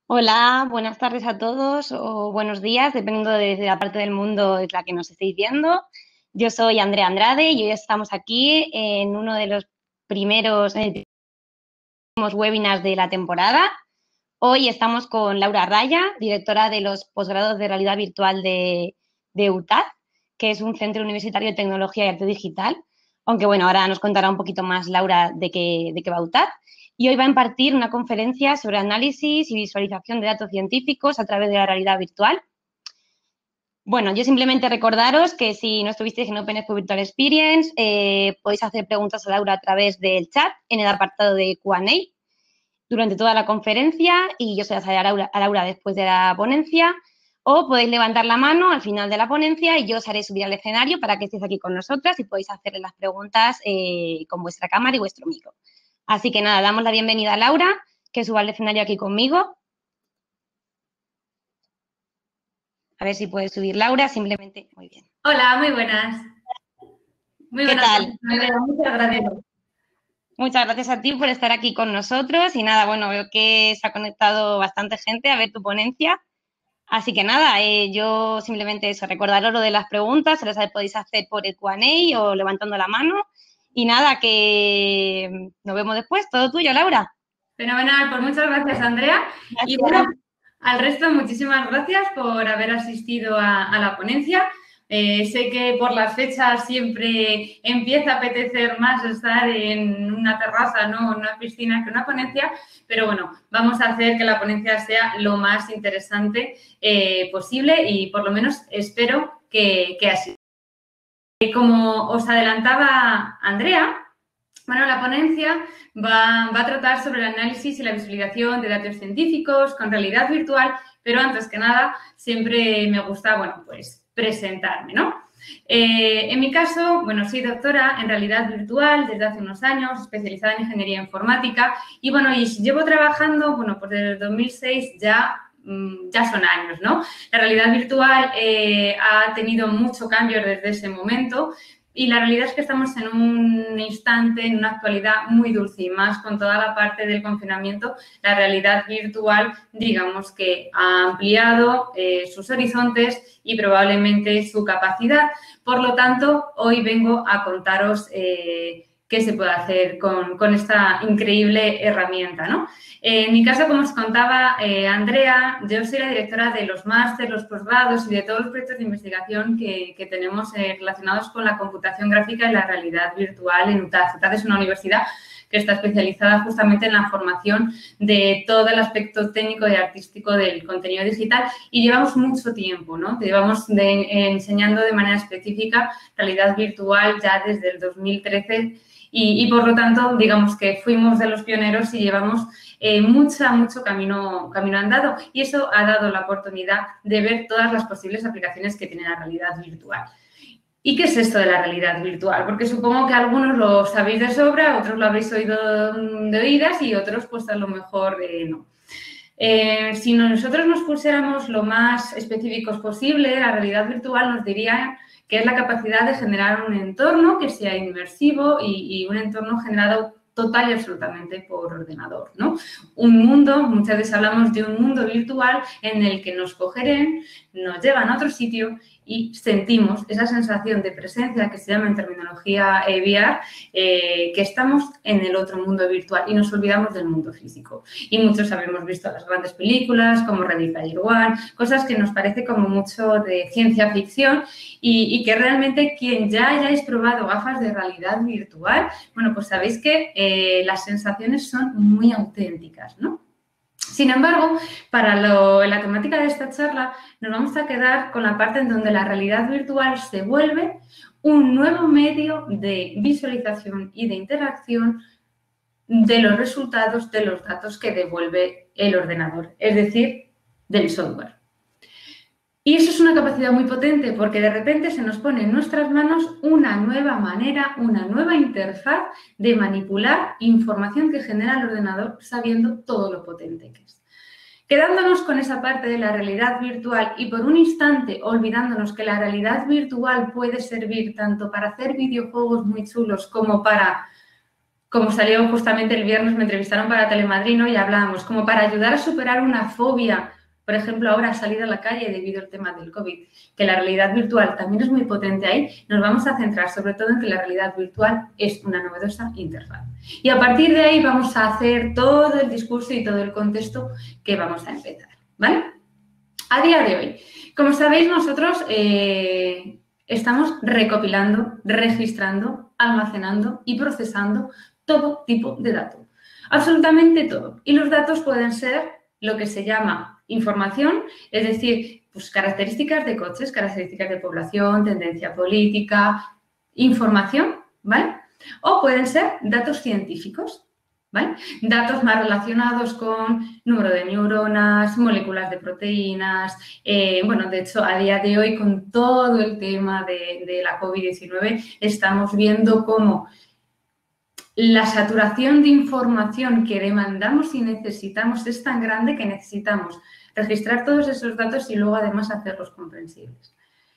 Hola, buenas tardes a todos o buenos días, dependiendo de la parte del mundo de la que nos estéis viendo. Yo soy Andrea Andrade y hoy estamos aquí en uno de los primeros webinars de la temporada. Hoy estamos con Laura Raya, directora de los posgrados de realidad virtual de UTAD, que es un centro universitario de tecnología y arte digital. Aunque bueno, ahora nos contará un poquito más Laura de qué va UTAD. Y hoy va a impartir una conferencia sobre análisis y visualización de datos científicos a través de la realidad virtual. Bueno, yo simplemente recordaros que si no estuvisteis en Open Expo Virtual Experience, podéis hacer preguntas a Laura a través del chat en el apartado de Q&A durante toda la conferencia y yo se las haré a Laura después de la ponencia, o podéis levantar la mano al final de la ponencia y yo os haré subir al escenario para que estéis aquí con nosotras y podéis hacerle las preguntas con vuestra cámara y vuestro micro. Así que nada, damos la bienvenida a Laura, que suba al escenario aquí conmigo. A ver si puede subir Laura, simplemente. Muy bien. Hola, muy buenas. Muy ¿Qué buenas tal? tardes, Andrea. Muchas gracias. Muchas gracias a ti por estar aquí con nosotros y nada, bueno, veo que se ha conectado bastante gente a ver tu ponencia. Así que nada, yo simplemente eso, recordaros lo de las preguntas, se las podéis hacer por el Q&A o levantando la mano. Y nada, que nos vemos después. Todo tuyo, Laura. Fenomenal, pues muchas gracias, Andrea. Y Gracias. bueno, al resto, muchísimas gracias por haber asistido a la ponencia. Sé que por las fechas siempre empieza a apetecer más estar en una terraza, no en una piscina, que una ponencia, pero bueno, vamos a hacer que la ponencia sea lo más interesante posible y por lo menos espero que así. Como os adelantaba Andrea, bueno, la ponencia va a tratar sobre el análisis y la visualización de datos científicos con realidad virtual, pero antes que nada siempre me gusta, bueno, pues presentarme, ¿no? En mi caso, bueno, soy doctora en realidad virtual desde hace unos años, especializada en ingeniería informática y, bueno, y llevo trabajando, bueno, pues desde el 2006 ya son años, ¿no? La realidad virtual ha tenido mucho cambio desde ese momento y la realidad es que estamos en un instante, en una actualidad muy dulce y más con toda la parte del confinamiento, la realidad virtual, digamos que ha ampliado sus horizontes y probablemente su capacidad. Por lo tanto, hoy vengo a contaros qué se puede hacer con esta increíble herramienta, ¿no? En mi caso, como os contaba Andrea, yo soy la directora de los másteres, los posgrados y de todos los proyectos de investigación que tenemos relacionados con la computación gráfica y la realidad virtual en UTAD. UTAD es una universidad que está especializada justamente en la formación de todo el aspecto técnico y artístico del contenido digital y llevamos mucho tiempo, ¿no? Llevamos enseñando de manera específica realidad virtual ya desde el 2013 y por lo tanto, digamos que fuimos de los pioneros y llevamos mucho camino andado y eso ha dado la oportunidad de ver todas las posibles aplicaciones que tiene la realidad virtual. ¿Y qué es esto de la realidad virtual? Porque supongo que algunos lo sabéis de sobra, otros lo habéis oído de oídas y otros pues a lo mejor no. Si nosotros nos pusiéramos lo más específicos posible, la realidad virtual nos diría que es la capacidad de generar un entorno que sea inmersivo y un entorno generado total y absolutamente por ordenador, ¿no? Un mundo, muchas veces hablamos de un mundo virtual en el que nos cogerán, nos llevan a otro sitio y sentimos esa sensación de presencia que se llama en terminología VR, que estamos en el otro mundo virtual y nos olvidamos del mundo físico. Y muchos habremos visto las grandes películas como Ready Player One, cosas que nos parece como mucho de ciencia ficción y que realmente quien ya hayáis probado gafas de realidad virtual, bueno, pues sabéis que las sensaciones son muy auténticas, ¿no? Sin embargo, para la temática de esta charla nos vamos a quedar con la parte en donde la realidad virtual se vuelve un nuevo medio de visualización y de interacción de los resultados de los datos que devuelve el ordenador, es decir, del software. Y eso es una capacidad muy potente porque de repente se nos pone en nuestras manos una nueva manera, una nueva interfaz de manipular información que genera el ordenador sabiendo todo lo potente que es. Quedándonos con esa parte de la realidad virtual y por un instante olvidándonos que la realidad virtual puede servir tanto para hacer videojuegos muy chulos como para como salió justamente el viernes, me entrevistaron para Telemadrid, ¿no? Y hablábamos como para ayudar a superar una fobia, por ejemplo, ahora salir a la calle debido al tema del COVID, que la realidad virtual también es muy potente ahí, nos vamos a centrar sobre todo en que la realidad virtual es una novedosa interfaz. Y a partir de ahí vamos a hacer todo el discurso y todo el contexto que vamos a empezar, ¿vale? A día de hoy, como sabéis, nosotros estamos recopilando, registrando, almacenando y procesando todo tipo de datos, absolutamente todo. Y los datos pueden ser lo que se llama información, es decir, pues características de coches, características de población, tendencia política, información, ¿vale? O pueden ser datos científicos, ¿vale? Datos más relacionados con número de neuronas, moléculas de proteínas. Bueno, de hecho, a día de hoy, con todo el tema de la COVID-19, estamos viendo cómo la saturación de información que demandamos y necesitamos es tan grande que necesitamos registrar todos esos datos y luego además hacerlos comprensibles.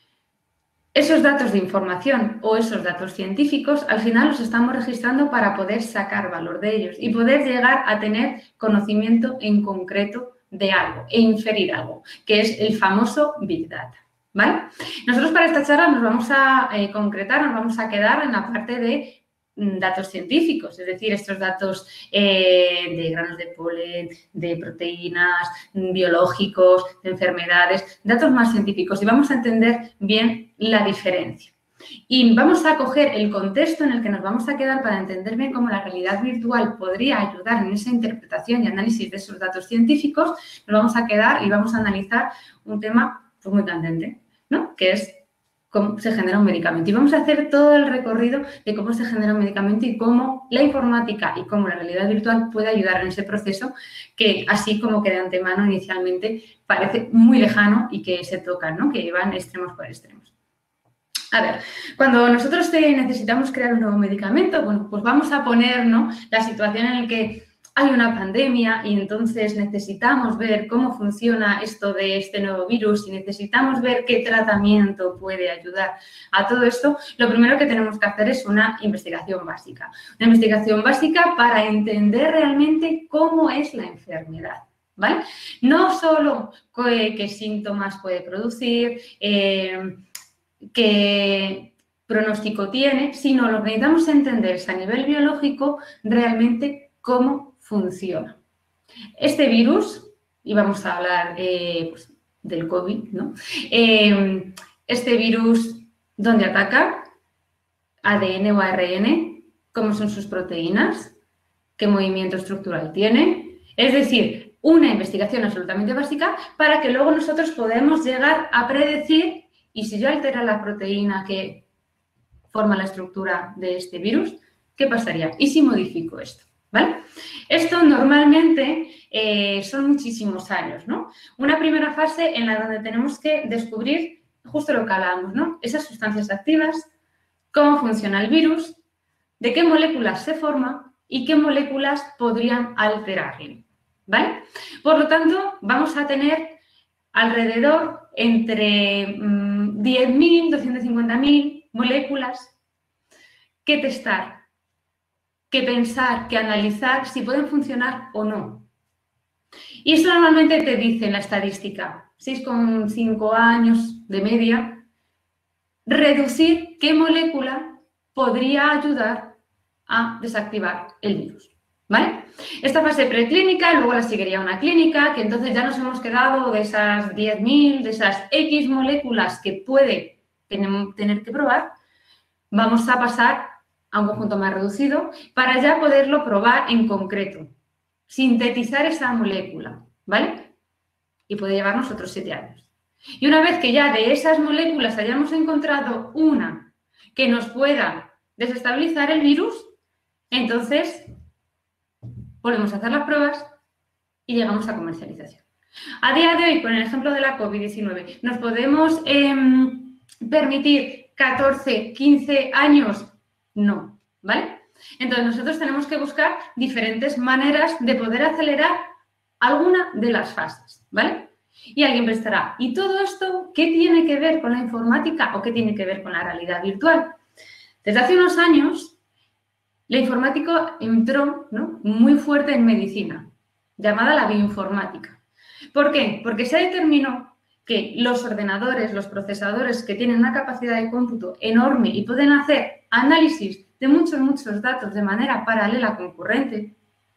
Esos datos de información o esos datos científicos al final los estamos registrando para poder sacar valor de ellos y poder llegar a tener conocimiento en concreto de algo e inferir algo, que es el famoso Big Data, ¿vale? Nosotros para esta charla nos vamos a concretar, nos vamos a quedar en la parte de datos científicos, es decir, estos datos de granos de polen, de proteínas, biológicos, de enfermedades, datos más científicos y vamos a entender bien la diferencia. Y vamos a coger el contexto en el que nos vamos a quedar para entender bien cómo la realidad virtual podría ayudar en esa interpretación y análisis de esos datos científicos. Nos vamos a quedar y vamos a analizar un tema pues, muy candente, ¿no? Que es cómo se genera un medicamento. Y vamos a hacer todo el recorrido de cómo se genera un medicamento y cómo la informática y cómo la realidad virtual puede ayudar en ese proceso que, así como que de antemano inicialmente parece muy lejano y que se tocan, ¿no? Que van extremos por extremos. A ver, cuando nosotros necesitamos crear un nuevo medicamento, bueno, pues vamos a poner, ¿no? La situación en la que hay una pandemia y entonces necesitamos ver cómo funciona esto de este nuevo virus y necesitamos ver qué tratamiento puede ayudar a todo esto, lo primero que tenemos que hacer es una investigación básica. Una investigación básica para entender realmente cómo es la enfermedad, ¿vale? No solo qué síntomas puede producir, qué pronóstico tiene, sino lo que necesitamos entender es a nivel biológico realmente cómo funciona. Este virus, y vamos a hablar pues, del COVID, ¿no? Este virus, ¿dónde ataca? ADN o ARN, ¿cómo son sus proteínas? ¿Qué movimiento estructural tiene? Es decir, una investigación absolutamente básica para que luego nosotros podamos llegar a predecir, y si yo altero la proteína que forma la estructura de este virus, ¿qué pasaría? ¿Y si modifico esto? ¿Vale? Esto normalmente son muchísimos años, ¿no? Una primera fase en la donde tenemos que descubrir justo lo que hablábamos, ¿no? Esas sustancias activas, cómo funciona el virus, de qué moléculas se forma y qué moléculas podrían alterarlo, ¿vale? Por lo tanto, vamos a tener alrededor entre 10.000, 250.000 moléculas que testar, que pensar, que analizar si pueden funcionar o no. Y eso normalmente te dice en la estadística, 6,5 años de media, reducir qué molécula podría ayudar a desactivar el virus, ¿vale? Esta fase preclínica, luego la seguiría una clínica, que entonces ya nos hemos quedado de esas 10.000, de esas X moléculas que puede tener que probar, vamos a pasar a un conjunto más reducido para ya poderlo probar en concreto, sintetizar esa molécula, ¿vale? Y puede llevarnos otros 7 años. Y una vez que ya de esas moléculas hayamos encontrado una que nos pueda desestabilizar el virus, entonces volvemos a hacer las pruebas y llegamos a comercialización. A día de hoy, con el ejemplo de la COVID-19, ¿nos podemos permitir 14, 15 años? No, ¿vale? Entonces, nosotros tenemos que buscar diferentes maneras de poder acelerar alguna de las fases, ¿vale? Y alguien pensará, ¿y todo esto qué tiene que ver con la informática o qué tiene que ver con la realidad virtual? Desde hace unos años, la informática entró, ¿no?, muy fuerte en medicina, llamada la bioinformática. ¿Por qué? Porque se determinó que los ordenadores, los procesadores que tienen una capacidad de cómputo enorme y pueden hacer análisis de muchos datos de manera paralela concurrente,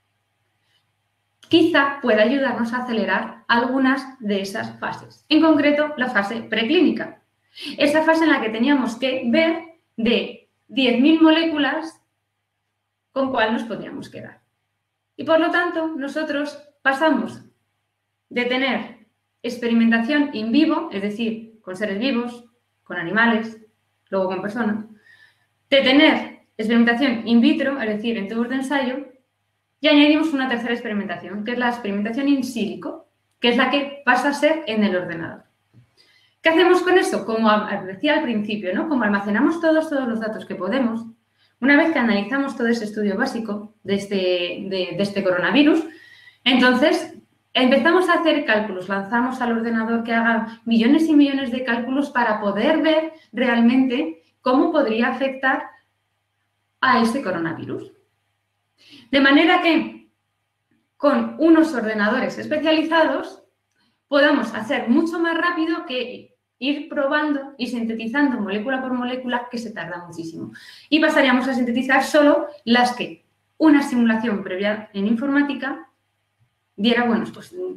quizá pueda ayudarnos a acelerar algunas de esas fases. En concreto, la fase preclínica. Esa fase en la que teníamos que ver de 10.000 moléculas con cuál nos podríamos quedar. Y por lo tanto, nosotros pasamos de tener experimentación in vivo, es decir, con seres vivos, con animales, luego con personas, de tener experimentación in vitro, es decir, en tubos de ensayo, y añadimos una tercera experimentación, que es la experimentación in silico, que es la que pasa a ser en el ordenador. ¿Qué hacemos con eso? Como decía al principio, ¿no?, como almacenamos todos los datos que podemos, una vez que analizamos todo ese estudio básico de este coronavirus, entonces empezamos a hacer cálculos, lanzamos al ordenador que haga millones y millones de cálculos para poder ver realmente cómo podría afectar a ese coronavirus. De manera que con unos ordenadores especializados podamos hacer mucho más rápido que ir probando y sintetizando molécula por molécula, que se tarda muchísimo. Y pasaríamos a sintetizar solo las que una simulación previa en informática diera buenos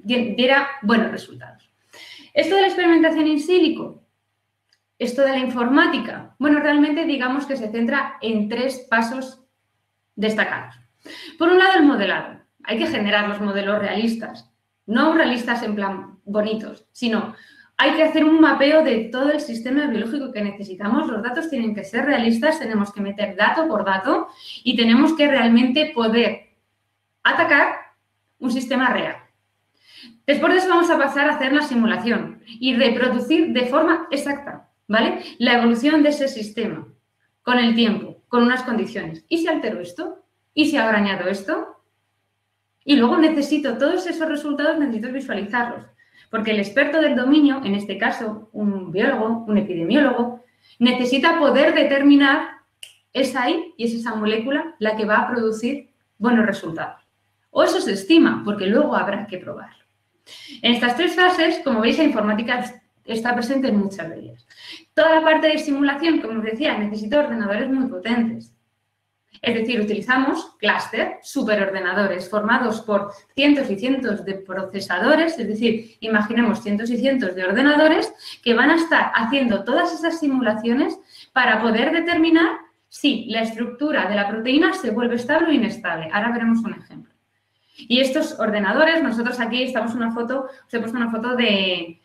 resultados. Esto de la experimentación in silico, esto de la informática, bueno, realmente digamos que se centra en 3 pasos destacados. Por un lado, el modelado. Hay que generar los modelos realistas, no realistas en plan bonitos, sino hay que hacer un mapeo de todo el sistema biológico que necesitamos. Los datos tienen que ser realistas, tenemos que meter dato por dato y tenemos que realmente poder atacar un sistema real. Después de eso vamos a pasar a hacer la simulación y reproducir de forma exacta, ¿vale?, la evolución de ese sistema con el tiempo, con unas condiciones. ¿Y si altero esto? ¿Y si ahora añado esto? Y luego necesito todos esos resultados, necesito visualizarlos. Porque el experto del dominio, en este caso un biólogo, un epidemiólogo, necesita poder determinar es ahí y es esa molécula la que va a producir buenos resultados. O eso se estima, porque luego habrá que probarlo. En estas 3 fases, como veis, la informática está presente en muchas de ellas. Toda la parte de simulación, como os decía, necesita ordenadores muy potentes. Es decir, utilizamos clúster, superordenadores formados por cientos y cientos de procesadores, es decir, imaginemos cientos y cientos de ordenadores que van a estar haciendo todas esas simulaciones para poder determinar si la estructura de la proteína se vuelve estable o inestable. Ahora veremos un ejemplo. Y estos ordenadores, nosotros aquí estamos una foto, os he puesto una foto de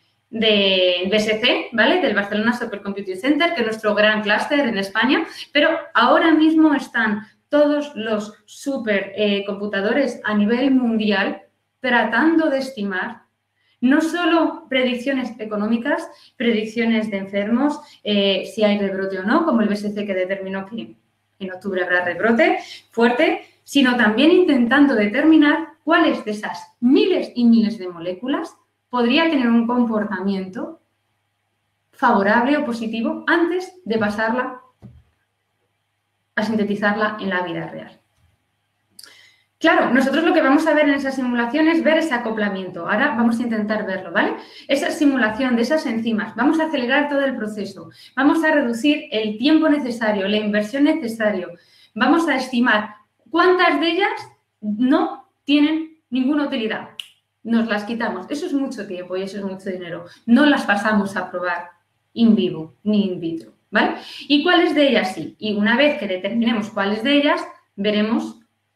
BSC, ¿vale?, del Barcelona Supercomputing Center, que es nuestro gran clúster en España, pero ahora mismo están todos los supercomputadores a nivel mundial tratando de estimar no solo predicciones económicas, predicciones de enfermos, si hay rebrote o no, como el BSC que determinó que en octubre habrá rebrote fuerte, sino también intentando determinar cuáles de esas miles y miles de moléculas podría tener un comportamiento favorable o positivo antes de pasarla a sintetizarla en la vida real. Claro, nosotros lo que vamos a ver en esa simulación es ver ese acoplamiento. Ahora vamos a intentar verlo, ¿vale? Esa simulación de esas enzimas, vamos a acelerar todo el proceso, vamos a reducir el tiempo necesario, la inversión necesaria, vamos a estimar cuántas de ellas no tienen ninguna utilidad. Nos las quitamos. Eso es mucho tiempo y eso es mucho dinero. No las pasamos a probar in vivo ni in vitro, ¿vale? ¿Y cuáles de ellas sí? Y una vez que determinemos cuáles de ellas, veremos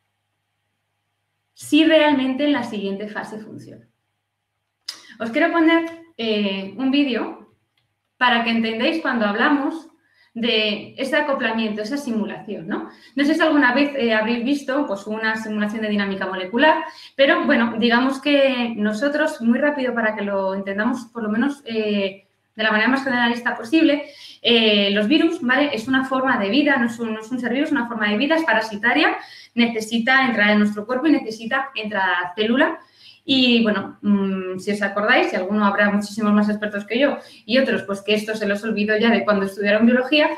si realmente en la siguiente fase funciona. Os quiero poner un vídeo para que entendáis cuando hablamos de ese acoplamiento, esa simulación, ¿no? No sé si alguna vez habréis visto pues, una simulación de dinámica molecular, pero, bueno, digamos que nosotros, muy rápido para que lo entendamos por lo menos de la manera más generalista posible, los virus, ¿vale?, es una forma de vida, no es un ser vivo, es una forma de vida, es parasitaria, necesita entrar en nuestro cuerpo y necesita entrar a la célula Y bueno, si os acordáis, si alguno habrá muchísimos más expertos que yo y otros, pues que esto se los olvidó ya de cuando estudiaron biología,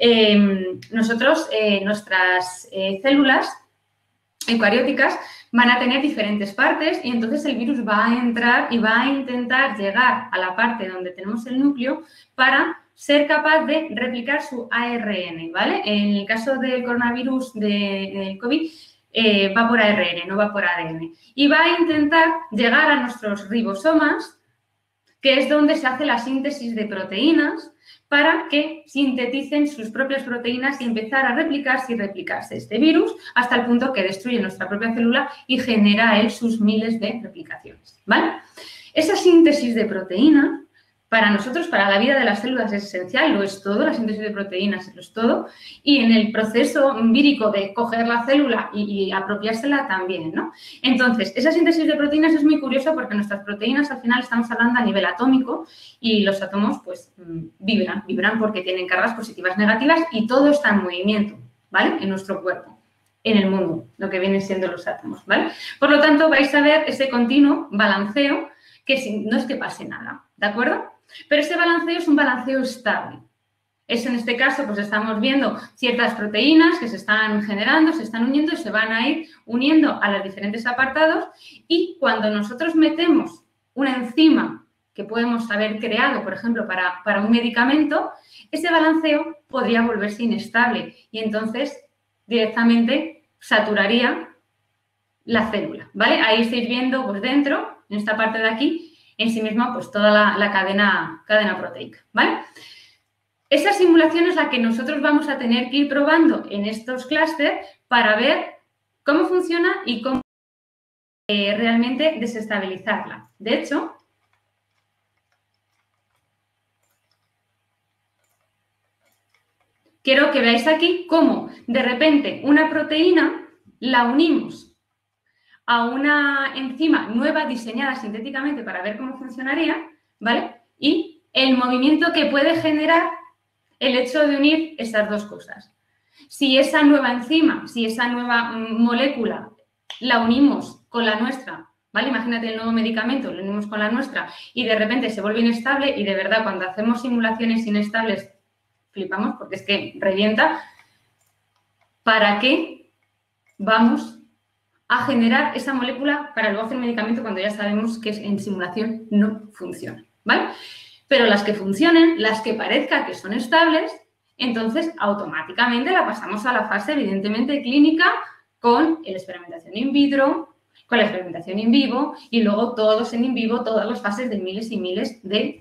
nosotros, nuestras células eucarióticas van a tener diferentes partes y entonces el virus va a entrar y va a intentar llegar a la parte donde tenemos el núcleo para ser capaz de replicar su ARN, ¿vale? En el caso del coronavirus del COVID, va por ARN, no va por ADN. Y va a intentar llegar a nuestros ribosomas, que es donde se hace la síntesis de proteínas, para que sinteticen sus propias proteínas y empezar a replicarse y replicarse este virus hasta el punto que destruye nuestra propia célula y genera él sus miles de replicaciones, ¿vale? Esa síntesis de proteína, para nosotros, para la vida de las células es esencial, lo es todo, la síntesis de proteínas lo es todo, y en el proceso vírico de coger la célula y apropiársela también, ¿no? Entonces, esa síntesis de proteínas es muy curiosa porque nuestras proteínas al final estamos hablando a nivel atómico y los átomos pues vibran porque tienen cargas positivas, negativas y todo está en movimiento, ¿vale? En nuestro cuerpo, en el mundo, lo que vienen siendo los átomos, ¿vale? Por lo tanto, vais a ver ese continuo balanceo que no es que pase nada, ¿de acuerdo? Pero ese balanceo es un balanceo estable. Eso en este caso, pues estamos viendo ciertas proteínas que se están generando, se están uniendo y se van a ir uniendo a los diferentes apartados y cuando nosotros metemos una enzima que podemos haber creado, por ejemplo, para un medicamento, ese balanceo podría volverse inestable y entonces directamente saturaría la célula, ¿vale? Ahí estáis viendo, pues dentro, en esta parte de aquí, en sí misma, pues toda la cadena proteica, ¿vale? Esa simulación es la que nosotros vamos a tener que ir probando en estos clústeres para ver cómo funciona y cómo realmente desestabilizarla. De hecho, quiero que veáis aquí cómo de repente una proteína la unimos a una enzima nueva diseñada sintéticamente para ver cómo funcionaría, ¿vale? Y el movimiento que puede generar el hecho de unir esas dos cosas. Si esa nueva enzima, si esa nueva molécula la unimos con la nuestra, ¿vale? Imagínate el nuevo medicamento, lo unimos con la nuestra y de repente se vuelve inestable y de verdad cuando hacemos simulaciones inestables flipamos porque es que revienta. ¿Para qué vamos a generar esa molécula para luego hacer medicamento cuando ya sabemos que en simulación no funciona, ¿vale? Pero las que funcionen, las que parezca que son estables, entonces automáticamente la pasamos a la fase evidentemente clínica con la experimentación in vitro, con la experimentación in vivo y luego todos en in vivo, todas las fases de miles y miles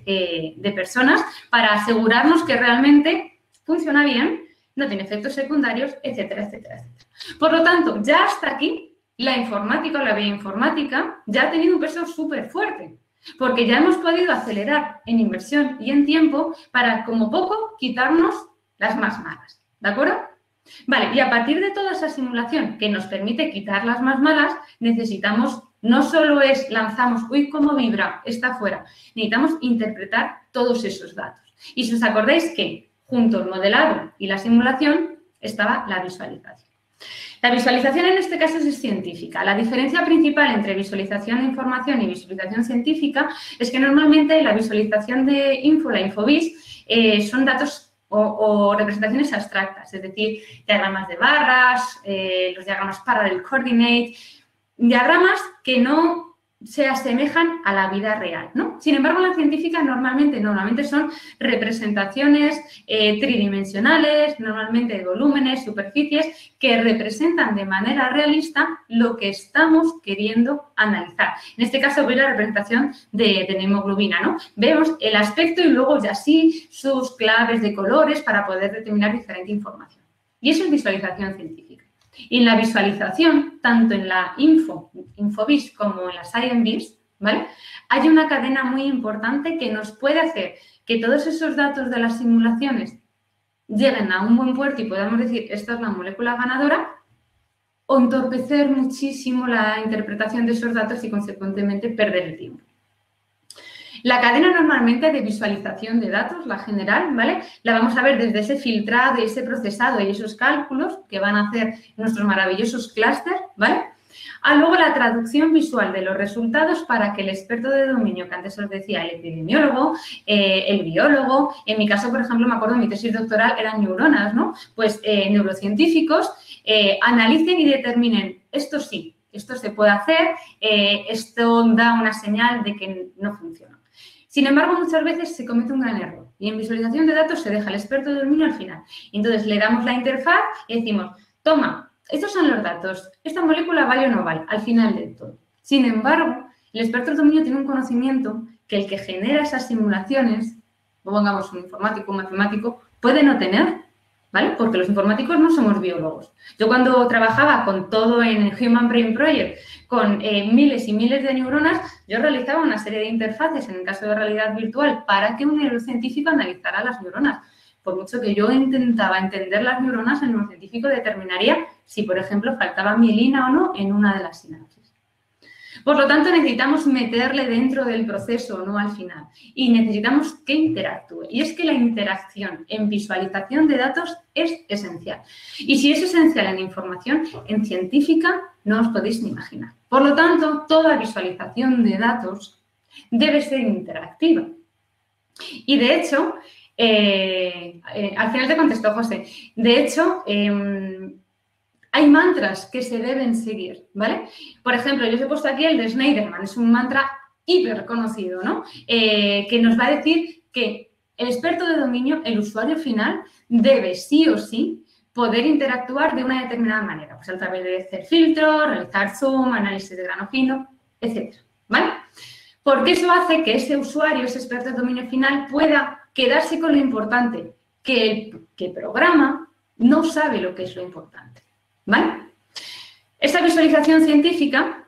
de personas para asegurarnos que realmente funciona bien, no tiene efectos secundarios, etcétera, etcétera, etcétera. Por lo tanto, ya hasta aquí la informática o la bioinformática ya ha tenido un peso súper fuerte, porque ya hemos podido acelerar en inversión y en tiempo para, como poco, quitarnos las más malas, ¿de acuerdo? Vale, y a partir de toda esa simulación que nos permite quitar las más malas, necesitamos, no solo lanzamos, uy, cómo vibra, está fuera, necesitamos interpretar todos esos datos. Y si os acordáis que junto al modelado y la simulación estaba la visualización. La visualización en este caso es científica. La diferencia principal entre visualización de información y visualización científica es que normalmente la visualización de la Infovis, son datos o representaciones abstractas, es decir, diagramas de barras, los diagramas parallel coordinate, diagramas que no se asemejan a la vida real, ¿no? Sin embargo, la científica normalmente son representaciones tridimensionales, normalmente de volúmenes, superficies, que representan de manera realista lo que estamos queriendo analizar. En este caso, veis la representación de la hemoglobina, ¿no? Vemos el aspecto y luego ya sí sus claves de colores para poder determinar diferente información. Y eso es visualización científica. Y en la visualización, tanto en la Infovis como en la ScienceVis, ¿vale? Hay una cadena muy importante que nos puede hacer que todos esos datos de las simulaciones lleguen a un buen puerto y podamos decir, esta es la molécula ganadora, o entorpecer muchísimo la interpretación de esos datos y, consecuentemente, perder el tiempo. La cadena normalmente de visualización de datos, la general, ¿vale? La vamos a ver desde ese filtrado y ese procesado y esos cálculos que van a hacer nuestros maravillosos clústeres, ¿vale? a luego la traducción visual de los resultados para que el experto de dominio, que antes os decía, el epidemiólogo, el biólogo, en mi caso, por ejemplo, me acuerdo, mi tesis doctoral eran neuronas, ¿no? Pues neurocientíficos analicen y determinen, esto sí, esto se puede hacer, esto da una señal de que no funciona. Sin embargo, muchas veces se comete un gran error y en visualización de datos se deja al experto de dominio al final. Entonces, le damos la interfaz y decimos, toma, estos son los datos, esta molécula vale o no vale, al final de todo. Sin embargo, el experto del dominio tiene un conocimiento que el que genera esas simulaciones, pongamos un informático, un matemático, puede no tener, ¿vale? Porque los informáticos no somos biólogos. Yo cuando trabajaba con todo en Human Brain Project, con miles y miles de neuronas, yo realizaba una serie de interfaces, en el caso de realidad virtual, para que un neurocientífico analizara las neuronas. Por mucho que yo intentaba entender las neuronas, el neurocientífico determinaría si, por ejemplo, faltaba mielina o no en una de las sinapsis. Por lo tanto, necesitamos meterle dentro del proceso, no al final. Y necesitamos que interactúe. Y es que la interacción en visualización de datos es esencial. Y si es esencial en información, en científica no os podéis ni imaginar. Por lo tanto, toda visualización de datos debe ser interactiva. Y de hecho, al final te contestó José, de hecho, hay mantras que se deben seguir, ¿vale? Por ejemplo, yo os he puesto aquí el de Schneiderman, es un mantra hiper conocido, ¿no? Que nos va a decir que el experto de dominio, el usuario final, debe sí o sí poder interactuar de una determinada manera, pues a través de hacer filtros, realizar zoom, análisis de grano fino, etc., ¿vale? Porque eso hace que ese usuario, ese experto de dominio final, pueda quedarse con lo importante, que el programa no sabe lo que es lo importante. ¿Vale? Esta visualización científica,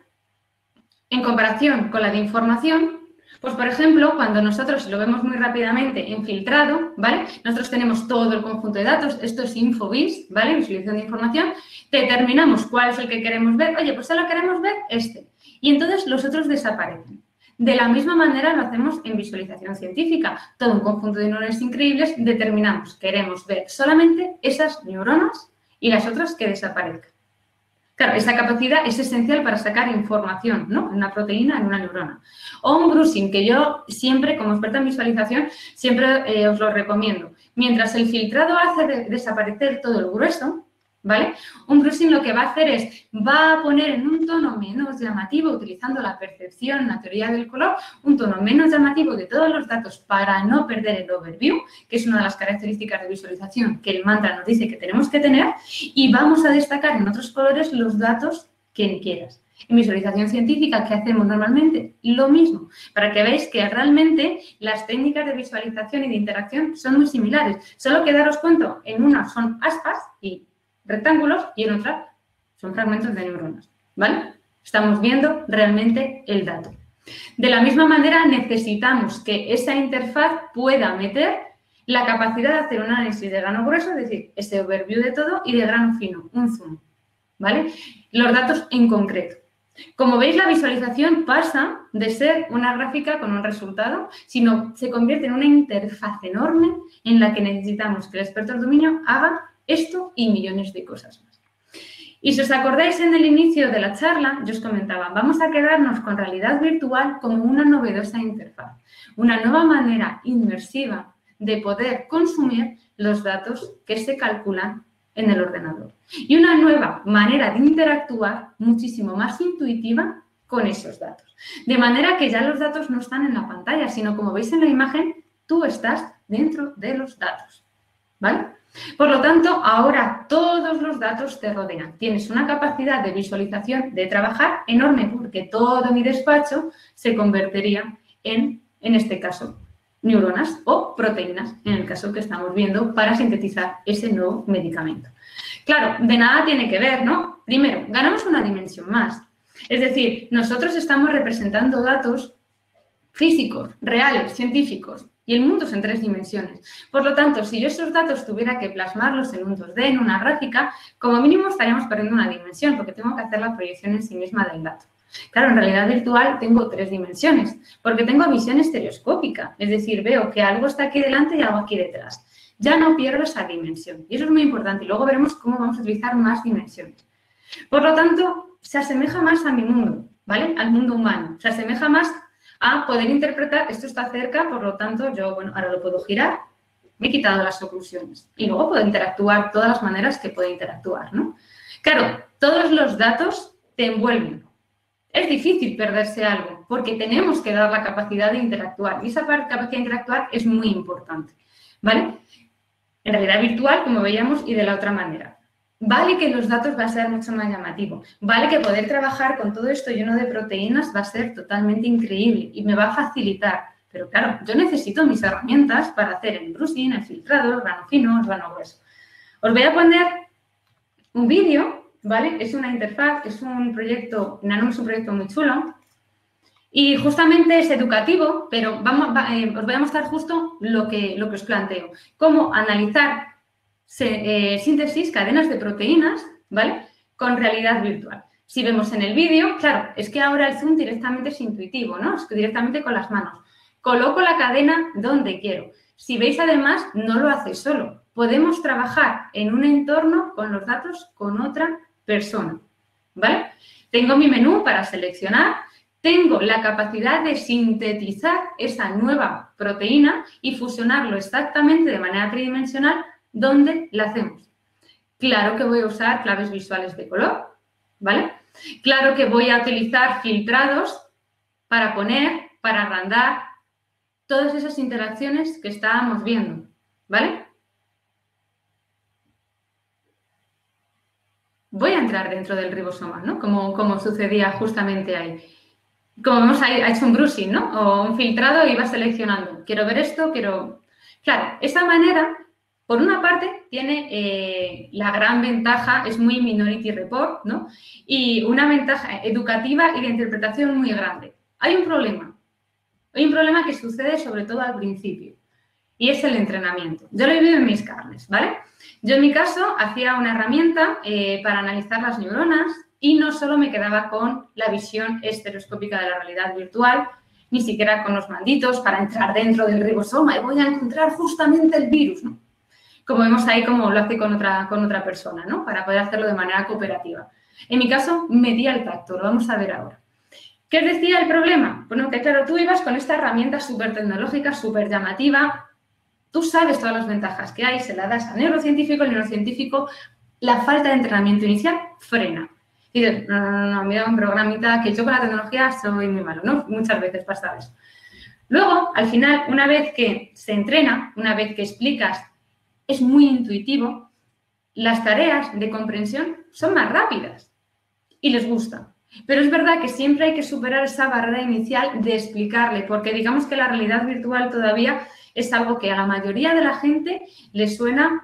en comparación con la de información, pues por ejemplo, cuando nosotros lo vemos muy rápidamente en filtrado, ¿vale? Nosotros tenemos todo el conjunto de datos, esto es InfoVis, ¿vale? Visualización de información, determinamos cuál es el que queremos ver, oye, pues solo queremos ver este, y entonces los otros desaparecen. De la misma manera lo hacemos en visualización científica, todo un conjunto de neuronas increíbles, determinamos, queremos ver solamente esas neuronas y las otras que desaparezcan. Claro, esa capacidad es esencial para sacar información, ¿no? En una proteína, en una neurona. O un brushing, que yo siempre, como experta en visualización, siempre os lo recomiendo. Mientras el filtrado hace desaparecer todo el grueso, ¿vale? Un brushing lo que va a hacer es, va a poner en un tono menos llamativo, utilizando la percepción, la teoría del color, un tono menos llamativo de todos los datos para no perder el overview, que es una de las características de visualización que el mantra nos dice que tenemos que tener, y vamos a destacar en otros colores los datos que quieras. En visualización científica, ¿qué hacemos normalmente? Lo mismo, para que veáis que realmente las técnicas de visualización y de interacción son muy similares. Solo que daros cuenta, en una son aspas y rectángulos y en otras son fragmentos de neuronas, ¿vale? Estamos viendo realmente el dato. De la misma manera, necesitamos que esa interfaz pueda meter la capacidad de hacer un análisis de grano grueso, es decir, ese overview de todo, y de grano fino, un zoom, ¿vale? Los datos en concreto. Como veis, la visualización pasa de ser una gráfica con un resultado, sino se convierte en una interfaz enorme en la que necesitamos que el experto del dominio haga esto y millones de cosas más. Y si os acordáis en el inicio de la charla, yo os comentaba, vamos a quedarnos con realidad virtual como una novedosa interfaz, una nueva manera inmersiva de poder consumir los datos que se calculan en el ordenador. Y una nueva manera de interactuar muchísimo más intuitiva con esos datos. De manera que ya los datos no están en la pantalla, sino como veis en la imagen, tú estás dentro de los datos, ¿vale? Por lo tanto, ahora todos los datos te rodean. Tienes una capacidad de visualización, de trabajar enorme, porque todo mi despacho se convertiría en este caso, neuronas o proteínas, en el caso que estamos viendo, para sintetizar ese nuevo medicamento. Claro, de nada tiene que ver, ¿no? Primero, ganamos una dimensión más. Es decir, nosotros estamos representando datos físicos, reales, científicos, y el mundo es en 3 dimensiones. Por lo tanto, si yo esos datos tuviera que plasmarlos en un 2D, en una gráfica, como mínimo estaríamos perdiendo una dimensión, porque tengo que hacer la proyección en sí misma del dato. Claro, en realidad virtual tengo 3 dimensiones, porque tengo visión estereoscópica, es decir, veo que algo está aquí delante y algo aquí detrás. Ya no pierdo esa dimensión, y eso es muy importante, y luego veremos cómo vamos a utilizar más dimensiones. Por lo tanto, se asemeja más a mi mundo, ¿vale? Al mundo humano. Se asemeja más a poder interpretar, esto está cerca, por lo tanto, yo, bueno, ahora lo puedo girar, me he quitado las oclusiones y luego puedo interactuar todas las maneras que puedo interactuar, ¿no? Claro, todos los datos te envuelven. Es difícil perderse algo porque tenemos que dar la capacidad de interactuar y esa capacidad de interactuar es muy importante, ¿vale? En realidad virtual, como veíamos, y de la otra manera. Vale que los datos va a ser mucho más llamativo. Vale que poder trabajar con todo esto lleno de proteínas va a ser totalmente increíble y me va a facilitar. Pero claro, yo necesito mis herramientas para hacer el brushing, el filtrado, el grano fino, el grano grueso. Os voy a poner un vídeo, ¿vale? Es una interfaz, es un proyecto, Nanome es un proyecto muy chulo y justamente es educativo, pero os voy a mostrar justo lo que os planteo. Cómo analizar síntesis, cadenas de proteínas, ¿vale? Con realidad virtual. Si vemos en el vídeo, claro, es que ahora el zoom directamente es intuitivo, ¿no? Es que directamente con las manos. Coloco la cadena donde quiero. Si veis, además, no lo hace solo. Podemos trabajar en un entorno con los datos con otra persona, ¿vale? Tengo mi menú para seleccionar, tengo la capacidad de sintetizar esa nueva proteína y fusionarlo exactamente de manera tridimensional donde la hacemos. Claro que voy a usar claves visuales de color, ¿vale? Claro que voy a utilizar filtrados para poner, para agrandar todas esas interacciones que estábamos viendo, ¿vale? Voy a entrar dentro del ribosoma, ¿no? Como sucedía justamente ahí. Como vemos, ha hecho un brushing, ¿no? O un filtrado y va seleccionando. Quiero ver esto, quiero... Claro, esa manera, por una parte, tiene la gran ventaja, es muy Minority Report, ¿no? Y una ventaja educativa y de interpretación muy grande. Hay un problema que sucede sobre todo al principio y es el entrenamiento. Yo lo he vivido en mis carnes, ¿vale? Yo en mi caso hacía una herramienta para analizar las neuronas y no solo me quedaba con la visión estereoscópica de la realidad virtual, ni siquiera con los manditos para entrar dentro del ribosoma y voy a encontrar justamente el virus, ¿no? Como vemos ahí como lo hace con otra persona, ¿no? Para poder hacerlo de manera cooperativa. En mi caso, medía el tacto, lo vamos a ver ahora. ¿Qué os decía el problema? Bueno, que claro, tú ibas con esta herramienta súper tecnológica, súper llamativa, tú sabes todas las ventajas que hay, se la das al neurocientífico, el neurocientífico, la falta de entrenamiento inicial frena. Y dices, no, mira un programita que yo con la tecnología soy muy malo, ¿no? Muchas veces pasa eso. Luego, al final, una vez que se entrena, una vez que explicas, es muy intuitivo, las tareas de comprensión son más rápidas y les gusta. Pero es verdad que siempre hay que superar esa barrera inicial de explicarle, porque digamos que la realidad virtual todavía es algo que a la mayoría de la gente le suena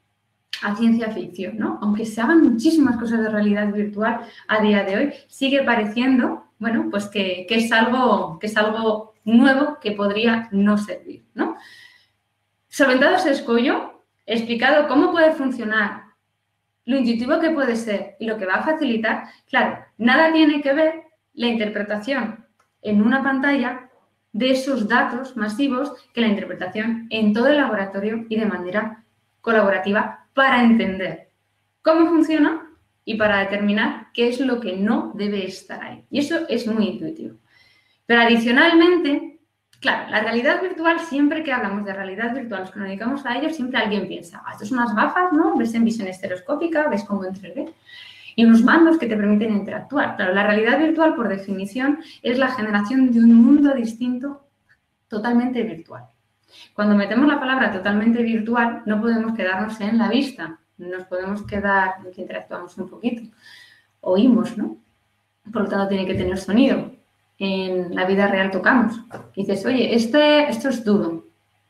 a ciencia ficción, ¿no? Aunque se hagan muchísimas cosas de realidad virtual a día de hoy, sigue pareciendo, bueno, pues que es algo nuevo que podría no servir, ¿no? Solventado ese escollo, he explicado cómo puede funcionar, lo intuitivo que puede ser y lo que va a facilitar, claro, nada tiene que ver la interpretación en una pantalla de esos datos masivos que la interpretación en todo el laboratorio y de manera colaborativa para entender cómo funciona y para determinar qué es lo que no debe estar ahí. Y eso es muy intuitivo. Pero adicionalmente, claro, la realidad virtual, siempre que hablamos de realidad virtual, los que nos dedicamos a ello, siempre alguien piensa, esto son unas gafas, ¿no? Ves en visión estereoscópica, ves como en 3D. Y unos mandos que te permiten interactuar. Claro, la realidad virtual, por definición, es la generación de un mundo distinto totalmente virtual. Cuando metemos la palabra totalmente virtual, no podemos quedarnos en la vista, nos podemos quedar en que interactuamos un poquito. Oímos, ¿no? Por lo tanto, tiene que tener sonido. En la vida real tocamos. Y dices, oye, esto es duro.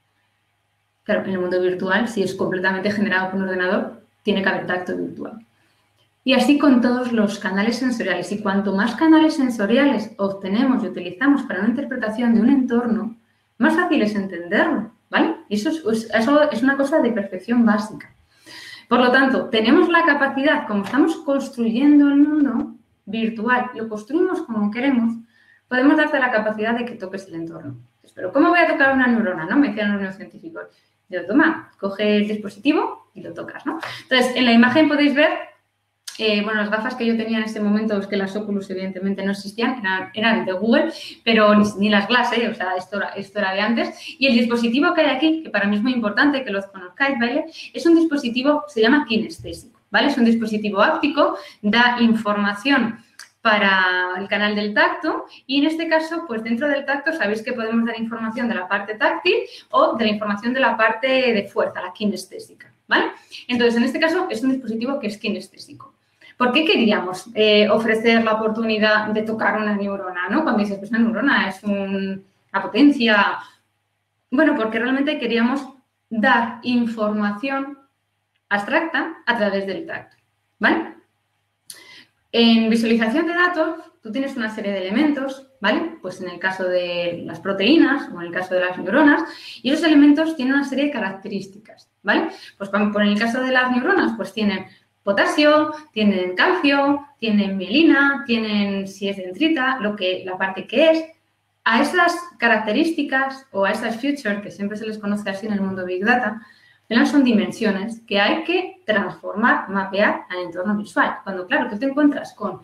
Claro, en el mundo virtual, si es completamente generado por un ordenador, tiene que haber tacto virtual. Y así con todos los canales sensoriales. Y cuanto más canales sensoriales obtenemos y utilizamos para una interpretación de un entorno, más fácil es entenderlo, ¿vale? Y eso es una cosa de perfección básica. Por lo tanto, tenemos la capacidad, como estamos construyendo el mundo virtual, lo construimos como queremos, podemos darte la capacidad de que toques el entorno. Pero ¿cómo voy a tocar una neurona? ¿No? Me decían los neurocientíficos. Yo, toma, coge el dispositivo y lo tocas, ¿no? Entonces, en la imagen podéis ver bueno, las gafas que yo tenía en ese momento, es que las Oculus evidentemente no existían, eran de Google, pero ni las Glass, o sea, esto era de antes. Y el dispositivo que hay aquí, que para mí es muy importante que lo conozcáis, ¿vale? Es un dispositivo, se llama kinestésico, ¿vale? Es un dispositivo áptico, da información para el canal del tacto y en este caso, pues dentro del tacto sabéis que podemos dar información de la parte táctil o de la información de la parte de fuerza, la kinestésica, ¿vale? Entonces, en este caso es un dispositivo que es kinestésico. ¿Por qué queríamos ofrecer la oportunidad de tocar una neurona, ¿no? Cuando dices, pues una neurona es una potencia. Bueno, porque realmente queríamos dar información abstracta a través del tacto, ¿vale? En visualización de datos, tú tienes una serie de elementos, ¿vale? Pues en el caso de las proteínas o en el caso de las neuronas, y esos elementos tienen una serie de características, ¿vale? Pues por el caso de las neuronas, pues tienen potasio, tienen calcio, tienen mielina, tienen, si es dendrita, la parte que es. A esas características o a esas features, que siempre se les conoce así en el mundo Big Data, son dimensiones que hay que transformar, mapear al entorno visual. Cuando, claro, tú te encuentras con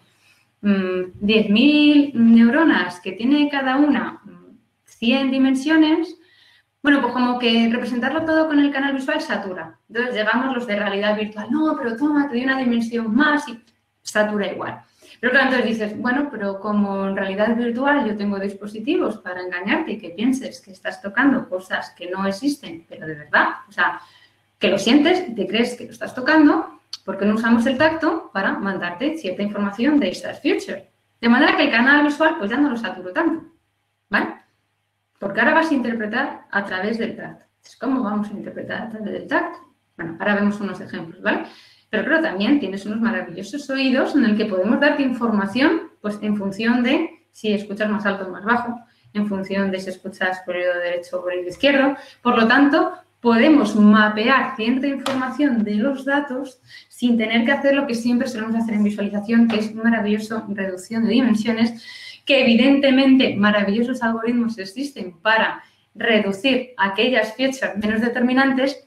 10.000 neuronas que tiene cada una 100 dimensiones, bueno, pues como que representarlo todo con el canal visual satura. Entonces llegamos los de realidad virtual, no, pero toma, te doy una dimensión más y satura igual. Pero claro, entonces dices, bueno, pero como en realidad virtual yo tengo dispositivos para engañarte y que pienses que estás tocando cosas que no existen, pero de verdad, o sea, que lo sientes y te crees que lo estás tocando, porque no usamos el tacto para mandarte cierta información de esas features. De manera que el canal visual pues ya no lo saturo tanto, ¿vale? Porque ahora vas a interpretar a través del tacto. ¿Cómo vamos a interpretar a través del tacto? Bueno, ahora vemos unos ejemplos, ¿vale? Pero claro, también tienes unos maravillosos oídos en el que podemos darte información pues en función de si escuchas más alto o más bajo, en función de si escuchas por el oído derecho o por el oído izquierdo. Por lo tanto, podemos mapear cierta información de los datos sin tener que hacer lo que siempre solemos hacer en visualización, que es maravilloso reducción de dimensiones, que evidentemente maravillosos algoritmos existen para reducir aquellas features menos determinantes,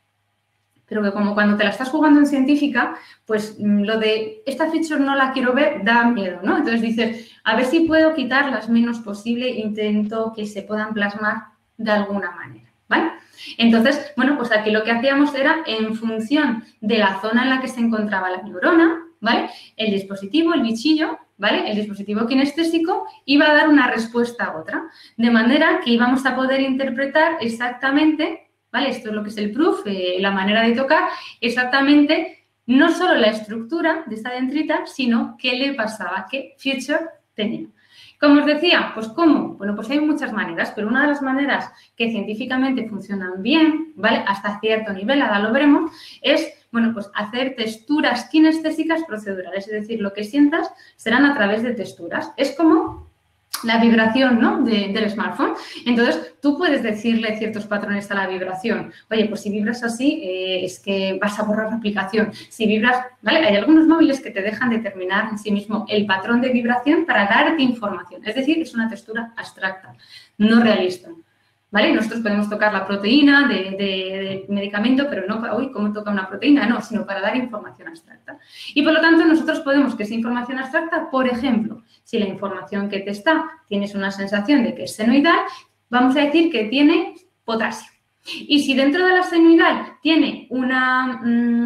pero que como cuando te la estás jugando en científica, pues lo de esta feature no la quiero ver da miedo, ¿no? Entonces dices, a ver si puedo quitar las menos posible e intento que se puedan plasmar de alguna manera, ¿vale? Entonces, bueno, pues aquí lo que hacíamos era en función de la zona en la que se encontraba la neurona, ¿vale? El dispositivo, el bichillo, ¿vale? El dispositivo kinestésico iba a dar una respuesta a otra, de manera que íbamos a poder interpretar exactamente, ¿vale? Esto es lo que es el proof, la manera de tocar, exactamente no solo la estructura de esta dendrita, sino qué le pasaba, qué feature tenía. Como os decía, pues ¿cómo? Bueno, pues hay muchas maneras, pero una de las maneras que científicamente funcionan bien, ¿vale? Hasta cierto nivel, ahora lo veremos, es, bueno, pues hacer texturas kinestésicas procedurales, es decir, lo que sientas serán a través de texturas. Es como la vibración, ¿no? del smartphone. Entonces, tú puedes decirle ciertos patrones a la vibración. Oye, pues si vibras así, es que vas a borrar la aplicación. Si vibras, ¿vale? Hay algunos móviles que te dejan determinar en sí mismo el patrón de vibración para darte información. Es decir, es una textura abstracta, no realista. ¿Vale? Nosotros podemos tocar la proteína de medicamento, pero no para, uy, ¿cómo toca una proteína? No, sino para dar información abstracta. Y por lo tanto, nosotros podemos que esa información abstracta, por ejemplo, si la información que te tienes una sensación de que es senoidal, vamos a decir que tiene potasio. Y si dentro de la senoidal tiene una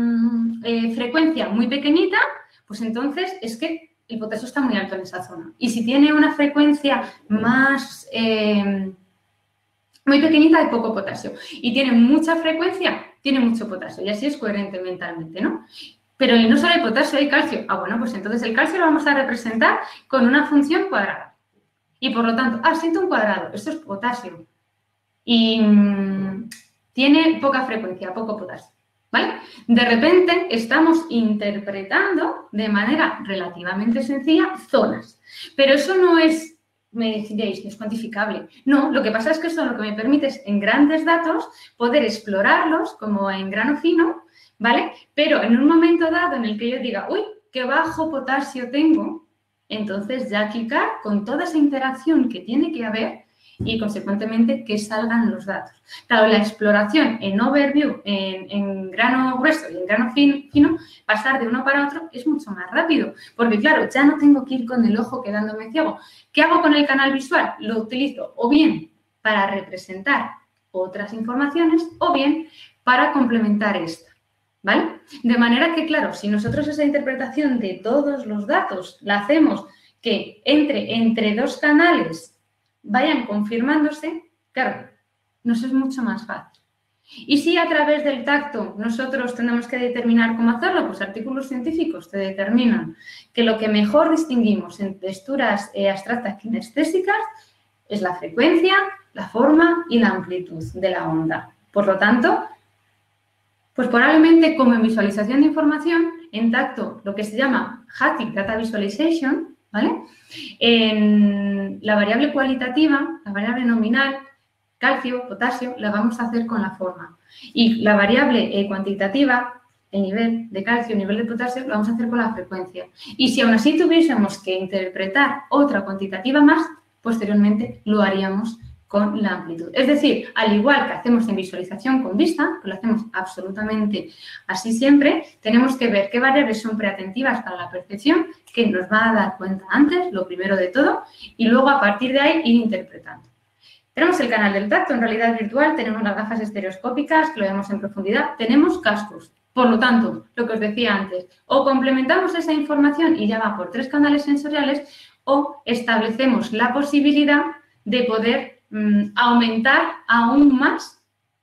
frecuencia muy pequeñita, pues entonces es que el potasio está muy alto en esa zona. Y si tiene una frecuencia más muy pequeñita, hay poco potasio. Y tiene mucha frecuencia, tiene mucho potasio. Y así es coherente mentalmente, ¿no? Pero no solo hay potasio, hay calcio. Ah, bueno, pues entonces el calcio lo vamos a representar con una función cuadrada. Y por lo tanto, siento un cuadrado, esto es potasio. Y tiene poca frecuencia, poco potasio, ¿vale? De repente estamos interpretando de manera relativamente sencilla zonas. Pero eso no es, me diréis, no es cuantificable. No, lo que pasa es que eso lo que me permite es en grandes datos poder explorarlos como en grano fino, ¿vale? Pero en un momento dado en el que yo diga, uy, qué bajo potasio tengo, entonces ya clicar con toda esa interacción que tiene que haber y, consecuentemente, que salgan los datos. Claro, la exploración en overview, en grano grueso y en grano fino, pasar de uno para otro es mucho más rápido, porque, claro, ya no tengo que ir con el ojo quedándome ciego. ¿Qué hago con el canal visual? Lo utilizo o bien para representar otras informaciones o bien para complementar esta, ¿vale? De manera que, claro, si nosotros esa interpretación de todos los datos la hacemos que entre dos canales vayan confirmándose, claro, nos es mucho más fácil. Y si a través del tacto nosotros tenemos que determinar cómo hacerlo, pues artículos científicos te determinan que lo que mejor distinguimos en texturas abstractas kinestésicas es la frecuencia, la forma y la amplitud de la onda. Por lo tanto, pues probablemente como en visualización de información, en tacto lo que se llama Haptic Data Visualization, ¿vale? En la variable cualitativa, la variable nominal, calcio, potasio, la vamos a hacer con la forma. Y la variable cuantitativa, el nivel de calcio, el nivel de potasio, lo vamos a hacer con la frecuencia. Y si aún así tuviésemos que interpretar otra cuantitativa más, posteriormente lo haríamos con la amplitud. Es decir, al igual que hacemos en visualización con vista, que lo hacemos absolutamente así siempre, tenemos que ver qué variables son preatentivas para la percepción, que nos va a dar cuenta antes, lo primero de todo, y luego a partir de ahí ir interpretando. Tenemos el canal del tacto en realidad virtual, tenemos las gafas estereoscópicas, que lo vemos en profundidad, tenemos cascos. Por lo tanto, lo que os decía antes, o complementamos esa información y ya va por 3 canales sensoriales, o establecemos la posibilidad de poder aumentar aún más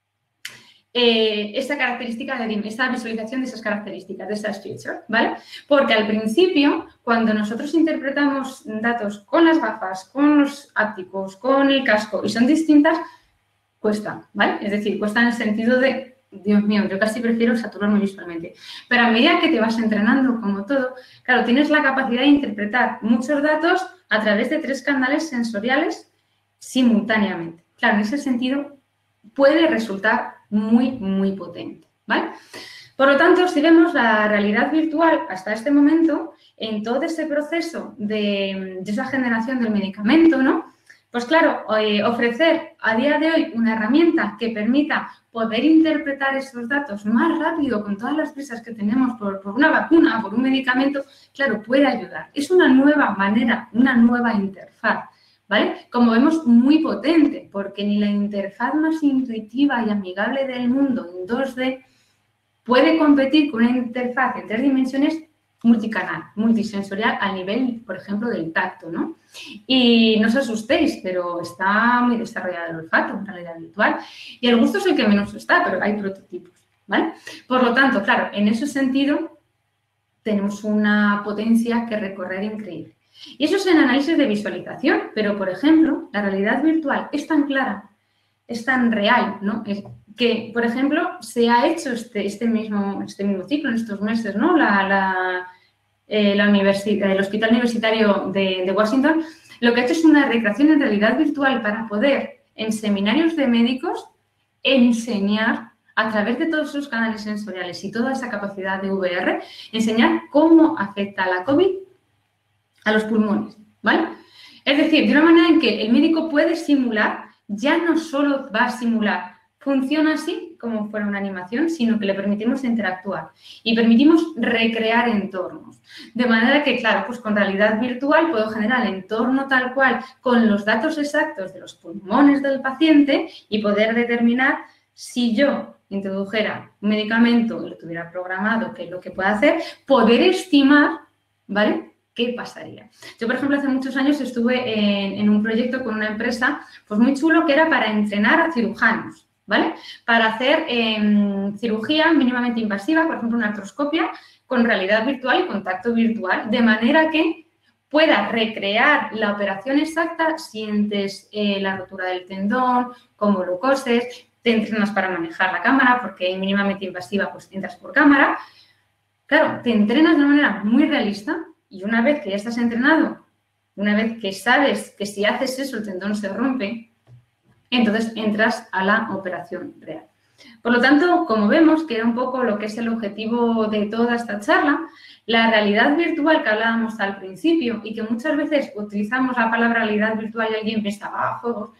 esa característica, esa visualización de esas características, de esas features, ¿vale? Porque al principio, cuando nosotros interpretamos datos con las gafas, con los ápticos, con el casco y son distintas, cuesta, ¿vale? Es decir, cuesta en el sentido de, Dios mío, yo casi prefiero saturarme visualmente. Pero a medida que te vas entrenando, como todo, claro, tienes la capacidad de interpretar muchos datos a través de 3 canales sensoriales simultáneamente. Claro, en ese sentido puede resultar muy, muy potente, ¿vale? Por lo tanto, si vemos la realidad virtual hasta este momento, en todo ese proceso de esa generación del medicamento, ¿no? Pues claro, ofrecer a día de hoy una herramienta que permita poder interpretar esos datos más rápido con todas las prisas que tenemos por una vacuna, por un medicamento, claro, puede ayudar. Es una nueva manera, una nueva interfaz, ¿vale? Como vemos, muy potente, porque ni la interfaz más intuitiva y amigable del mundo en 2D puede competir con una interfaz en 3 dimensiones multicanal, multisensorial a nivel, por ejemplo, del tacto, ¿no? Y no os asustéis, pero está muy desarrollado el olfato en realidad virtual y el gusto es el que menos está, pero hay prototipos, ¿vale? Por lo tanto, claro, en ese sentido tenemos una potencia que recorrer increíble. Y eso es en análisis de visualización, pero, por ejemplo, la realidad virtual es tan clara, es tan real, ¿no? Que, por ejemplo, se ha hecho este mismo ciclo en estos meses, ¿no? El Hospital Universitario de Washington lo que ha hecho es una recreación en realidad virtual para poder, en seminarios de médicos, enseñar a través de todos sus canales sensoriales y toda esa capacidad de VR, enseñar cómo afecta la COVID a los pulmones, ¿vale? Es decir, de una manera en que el médico puede simular, ya no solo va a simular, funciona así como fuera una animación, sino que le permitimos interactuar y permitimos recrear entornos. De manera que, claro, pues con realidad virtual puedo generar el entorno tal cual con los datos exactos de los pulmones del paciente y poder determinar si yo introdujera un medicamento y lo tuviera programado, qué es lo que puede hacer, poder estimar, ¿vale?, ¿qué pasaría? Yo, por ejemplo, hace muchos años estuve en un proyecto con una empresa pues muy chulo que era para entrenar a cirujanos, ¿vale? Para hacer cirugía mínimamente invasiva, por ejemplo, una artroscopia con realidad virtual y contacto virtual, de manera que pueda recrear la operación exacta, sientes la rotura del tendón, cómo lo coses, te entrenas para manejar la cámara, porque mínimamente invasiva, pues entras por cámara. Claro, te entrenas de una manera muy realista. Y una vez que ya estás entrenado, una vez que sabes que si haces eso el tendón se rompe, entonces entras a la operación real. Por lo tanto, como vemos, que era un poco lo que es el objetivo de toda esta charla, la realidad virtual que hablábamos al principio y que muchas veces utilizamos la palabra realidad virtual y alguien piensa, juegos.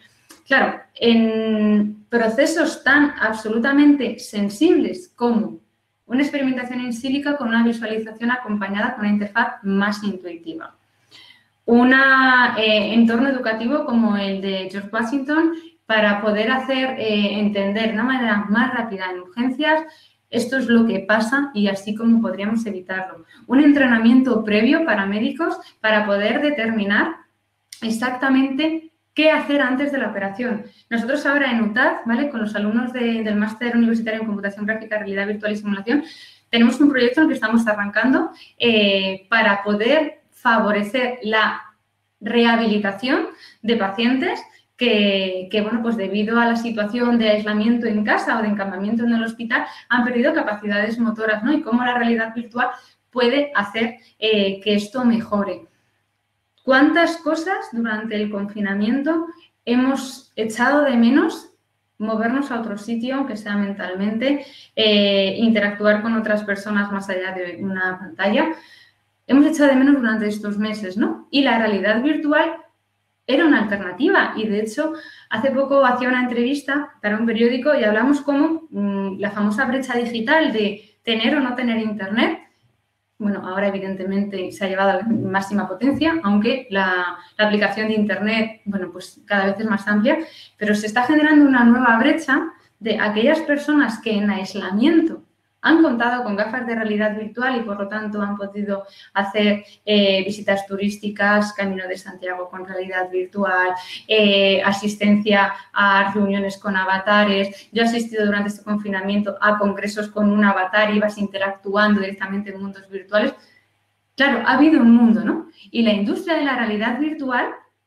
Claro, en procesos tan absolutamente sensibles como una experimentación in sílico con una visualización acompañada con una interfaz más intuitiva. Un entorno educativo como el de George Washington para poder hacer entender de una manera más rápida en urgencias esto es lo que pasa y así como podríamos evitarlo. Un entrenamiento previo para médicos para poder determinar exactamente qué hacer antes de la operación. Nosotros ahora en UTAD, ¿vale? Con los alumnos del Máster Universitario en Computación Gráfica, Realidad Virtual y Simulación, tenemos un proyecto en el que estamos arrancando para poder favorecer la rehabilitación de pacientes que, bueno, pues debido a la situación de aislamiento en casa o de encampamiento en el hospital han perdido capacidades motoras, ¿no? Y cómo la realidad virtual puede hacer que esto mejore. ¿Cuántas cosas durante el confinamiento hemos echado de menos movernos a otro sitio, aunque sea mentalmente, interactuar con otras personas más allá de una pantalla? Hemos echado de menos durante estos meses, ¿no? Y la realidad virtual era una alternativa y, de hecho, hace poco hacía una entrevista para un periódico y hablamos como la famosa brecha digital de tener o no tener internet. Bueno, ahora evidentemente se ha llevado a la máxima potencia, aunque la aplicación de internet, bueno, pues cada vez es más amplia, pero se está generando una nueva brecha de aquellas personas que en aislamiento han contado con gafas de realidad virtual y, por lo tanto, han podido hacer visitas turísticas, Camino de Santiago con realidad virtual, asistencia a reuniones con avatares. Yo he asistido durante este confinamiento a congresos con un avatar, ibas interactuando directamente en mundos virtuales. Claro, ha habido un mundo, ¿no? Y la industria de la realidad virtual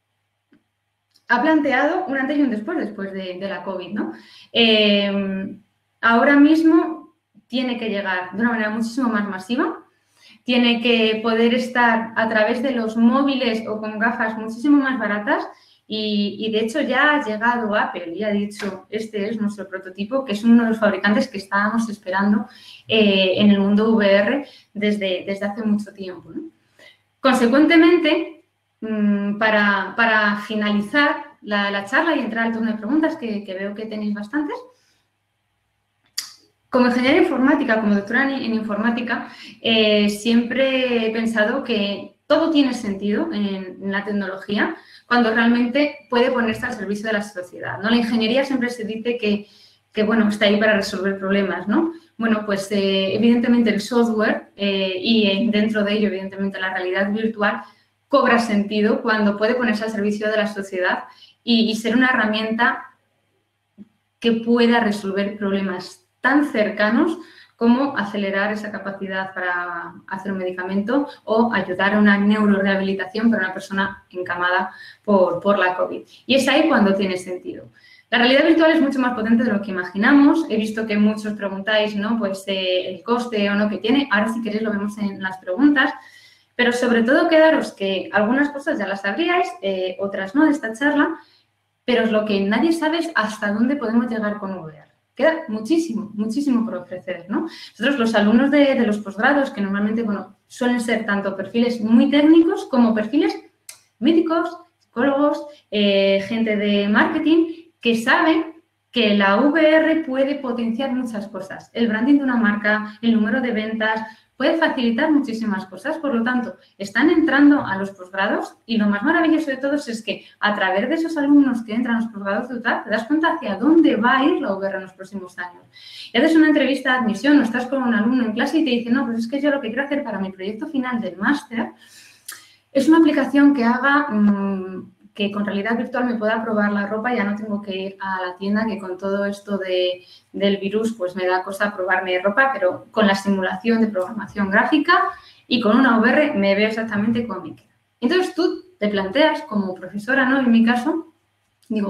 ha planteado un antes y un después de la COVID, ¿no? Ahora mismo tiene que llegar de una manera muchísimo más masiva, tiene que poder estar a través de los móviles o con gafas muchísimo más baratas y de hecho ya ha llegado Apple y ha dicho, este es nuestro prototipo, que es uno de los fabricantes que estábamos esperando en el mundo VR desde hace mucho tiempo, ¿no? Consecuentemente, para finalizar la charla y entrar al turno de preguntas, que veo que tenéis bastantes, como ingeniera informática, como doctora en informática, siempre he pensado que todo tiene sentido en la tecnología cuando realmente puede ponerse al servicio de la sociedad, ¿no? La ingeniería siempre se dice que bueno, está ahí para resolver problemas, ¿no? Bueno, pues evidentemente el software y dentro de ello, evidentemente, la realidad virtual cobra sentido cuando puede ponerse al servicio de la sociedad y ser una herramienta que pueda resolver problemas tan cercanos como acelerar esa capacidad para hacer un medicamento o ayudar a una neurorehabilitación para una persona encamada por la COVID. Y es ahí cuando tiene sentido. La realidad virtual es mucho más potente de lo que imaginamos. He visto que muchos preguntáis, ¿no? Pues el coste o no que tiene. Ahora, si queréis, lo vemos en las preguntas. Pero sobre todo quedaros que algunas cosas ya las sabríais, otras no de esta charla, pero lo que nadie sabe es hasta dónde podemos llegar con VR. Queda muchísimo, muchísimo por ofrecer, ¿no? Nosotros, los alumnos de los posgrados, que normalmente, bueno, suelen ser tanto perfiles muy técnicos como perfiles médicos, psicólogos, gente de marketing, que saben que la VR puede potenciar muchas cosas. El branding de una marca, el número de ventas, puede facilitar muchísimas cosas. Por lo tanto, están entrando a los posgrados y lo más maravilloso de todos es que a través de esos alumnos que entran a los posgrados de UTAD te das cuenta hacia dónde va a ir la VR en los próximos años. Y haces una entrevista de admisión o estás con un alumno en clase y te dice, no, pues es que yo lo que quiero hacer para mi proyecto final del máster es una aplicación que haga que con realidad virtual me pueda probar la ropa, ya no tengo que ir a la tienda, que con todo esto del virus pues me da cosa probarme ropa, pero con la simulación de programación gráfica y con una VR me veo exactamente cómo me queda. Entonces tú te planteas como profesora, ¿no? En mi caso, digo,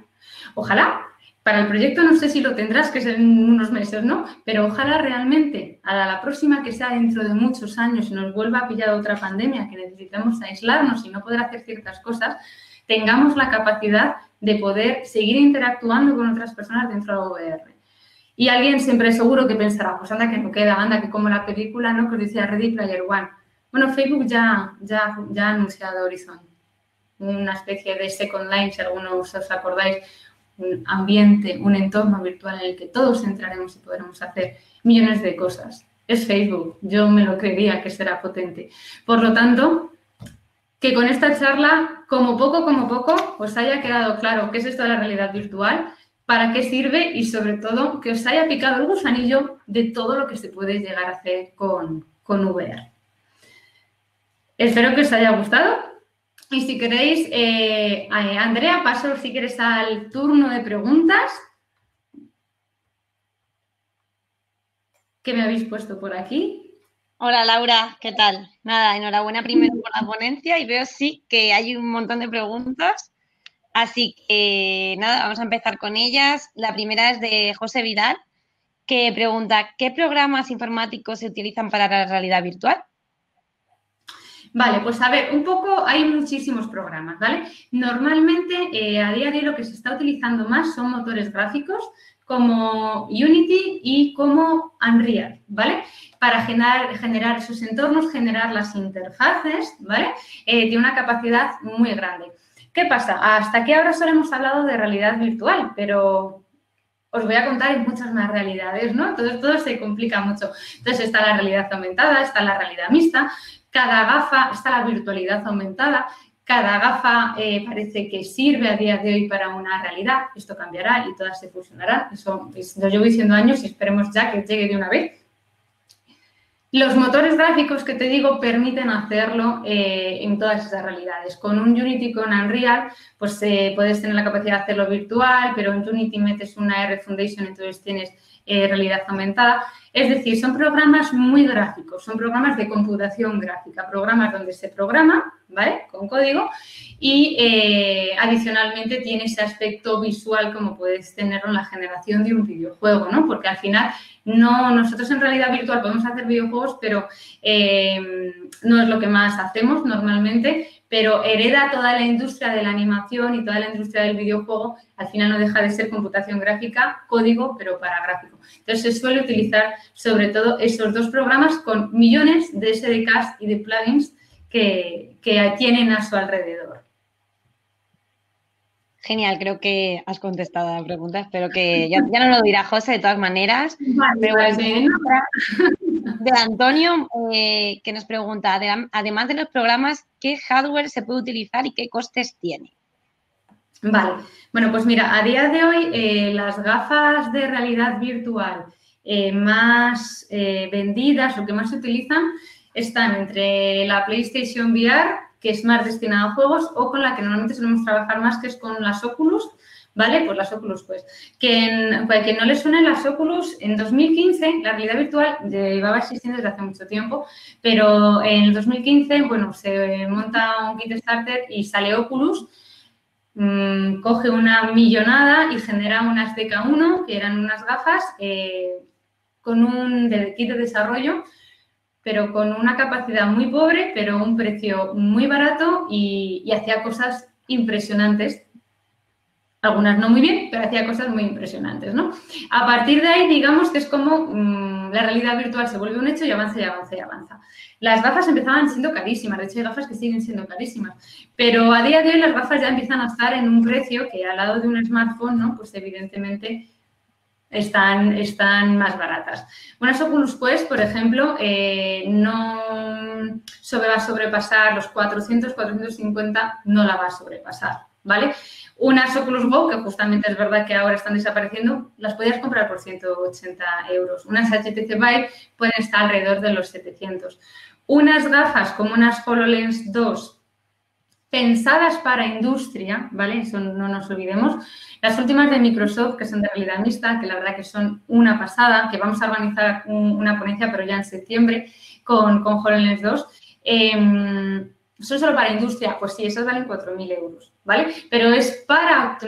ojalá, para el proyecto no sé si lo tendrás, que es en unos meses, ¿no? Pero ojalá realmente a la próxima que sea dentro de muchos años y nos vuelva a pillar otra pandemia, que necesitamos aislarnos y no poder hacer ciertas cosas, tengamos la capacidad de poder seguir interactuando con otras personas dentro de la VR. Y alguien siempre seguro que pensará, pues anda que no queda, anda que como la película, ¿no? Que os decía Ready Player One. Bueno, Facebook ya ha anunciado Horizon. una especie de Second Life, si algunos os acordáis, un ambiente, un entorno virtual en el que todos entraremos y podremos hacer millones de cosas. Es Facebook, yo me lo creería que será potente. Por lo tanto, que con esta charla, como poco, os haya quedado claro qué es esto de la realidad virtual, para qué sirve y, sobre todo, que os haya picado el gusanillo de todo lo que se puede llegar a hacer con VR. Espero que os haya gustado y si queréis, Andrea, paso si quieres al turno de preguntas que me habéis puesto por aquí. Hola Laura, ¿qué tal? Nada, enhorabuena primero por la ponencia y veo sí que hay un montón de preguntas. Así que nada, vamos a empezar con ellas. La primera es de José Vidal, que pregunta, ¿qué programas informáticos se utilizan para la realidad virtual? Vale, pues a ver, un poco hay muchísimos programas, ¿vale? Normalmente, a día de hoy lo que se está utilizando más son motores gráficos como Unity y como Unreal, ¿vale? Para generar esos entornos, generar las interfaces, ¿vale? Tiene una capacidad muy grande. ¿Qué pasa? Hasta aquí ahora solo hemos hablado de realidad virtual, pero os voy a contar en muchas más realidades, ¿no? Entonces, todo se complica mucho. Entonces, está la realidad aumentada, está la realidad mixta, cada gafa, está la virtualidad aumentada, cada gafa parece que sirve a día de hoy para una realidad, esto cambiará y todas se fusionarán, eso lo llevo diciendo años y esperemos ya que llegue de una vez. Los motores gráficos que te digo permiten hacerlo en todas esas realidades. Con un Unity, con Unreal, pues puedes tener la capacidad de hacerlo virtual, pero en Unity metes una R Foundation, entonces tienes realidad aumentada. Es decir, son programas muy gráficos, son programas de computación gráfica, programas donde se programa, ¿vale? Con código y adicionalmente tiene ese aspecto visual como puedes tenerlo en la generación de un videojuego, ¿no? Porque al final nosotros en realidad virtual podemos hacer videojuegos, pero no es lo que más hacemos normalmente, pero hereda toda la industria de la animación y toda la industria del videojuego, al final no deja de ser computación gráfica, código, pero para gráfico. Entonces, se suele utilizar sobre todo esos dos programas con millones de SDKs y de plugins que tienen a su alrededor. Genial, creo que has contestado a la pregunta. Espero que ya no lo dirá José de todas maneras. Vale, pero bueno, de Antonio, que nos pregunta, además de los programas, ¿qué hardware se puede utilizar y qué costes tiene? Vale, bueno, pues mira, a día de hoy las gafas de realidad virtual más vendidas o que más se utilizan están entre la PlayStation VR, que es más destinada a juegos, o con la que normalmente solemos trabajar más, que es con las Oculus, ¿vale? Pues las Oculus, pues. Para que no les suenen las Oculus, en 2015 la realidad virtual llevaba existiendo desde hace mucho tiempo, pero en el 2015, bueno, se monta un Kickstarter y sale Oculus, coge una millonada y genera unas DK1, que eran unas gafas con un kit de desarrollo, pero con una capacidad muy pobre, pero un precio muy barato y hacía cosas impresionantes. Algunas no muy bien, pero hacía cosas muy impresionantes, ¿no? A partir de ahí, digamos que es como la realidad virtual se vuelve un hecho y avanza y avanza y avanza. Las gafas empezaban siendo carísimas, de hecho hay gafas que siguen siendo carísimas, pero a día de hoy las gafas ya empiezan a estar en un precio que al lado de un smartphone, ¿no? Pues evidentemente están más baratas. Unas Oculus Quest, por ejemplo, no va a sobrepasar los 400, 450, no la va a sobrepasar, ¿vale? Unas Oculus Go, que justamente es verdad que ahora están desapareciendo, las podías comprar por 180 euros. Unas HTC Vive pueden estar alrededor de los 700. Unas gafas como unas HoloLens 2, pensadas para industria, ¿vale? Eso no nos olvidemos. Las últimas de Microsoft, que son de realidad mixta, que la verdad que son una pasada, que vamos a organizar una ponencia, pero ya en septiembre, con HoloLens 2, ¿son solo para industria? Pues sí, esas valen 4.000 euros, ¿vale? Pero es para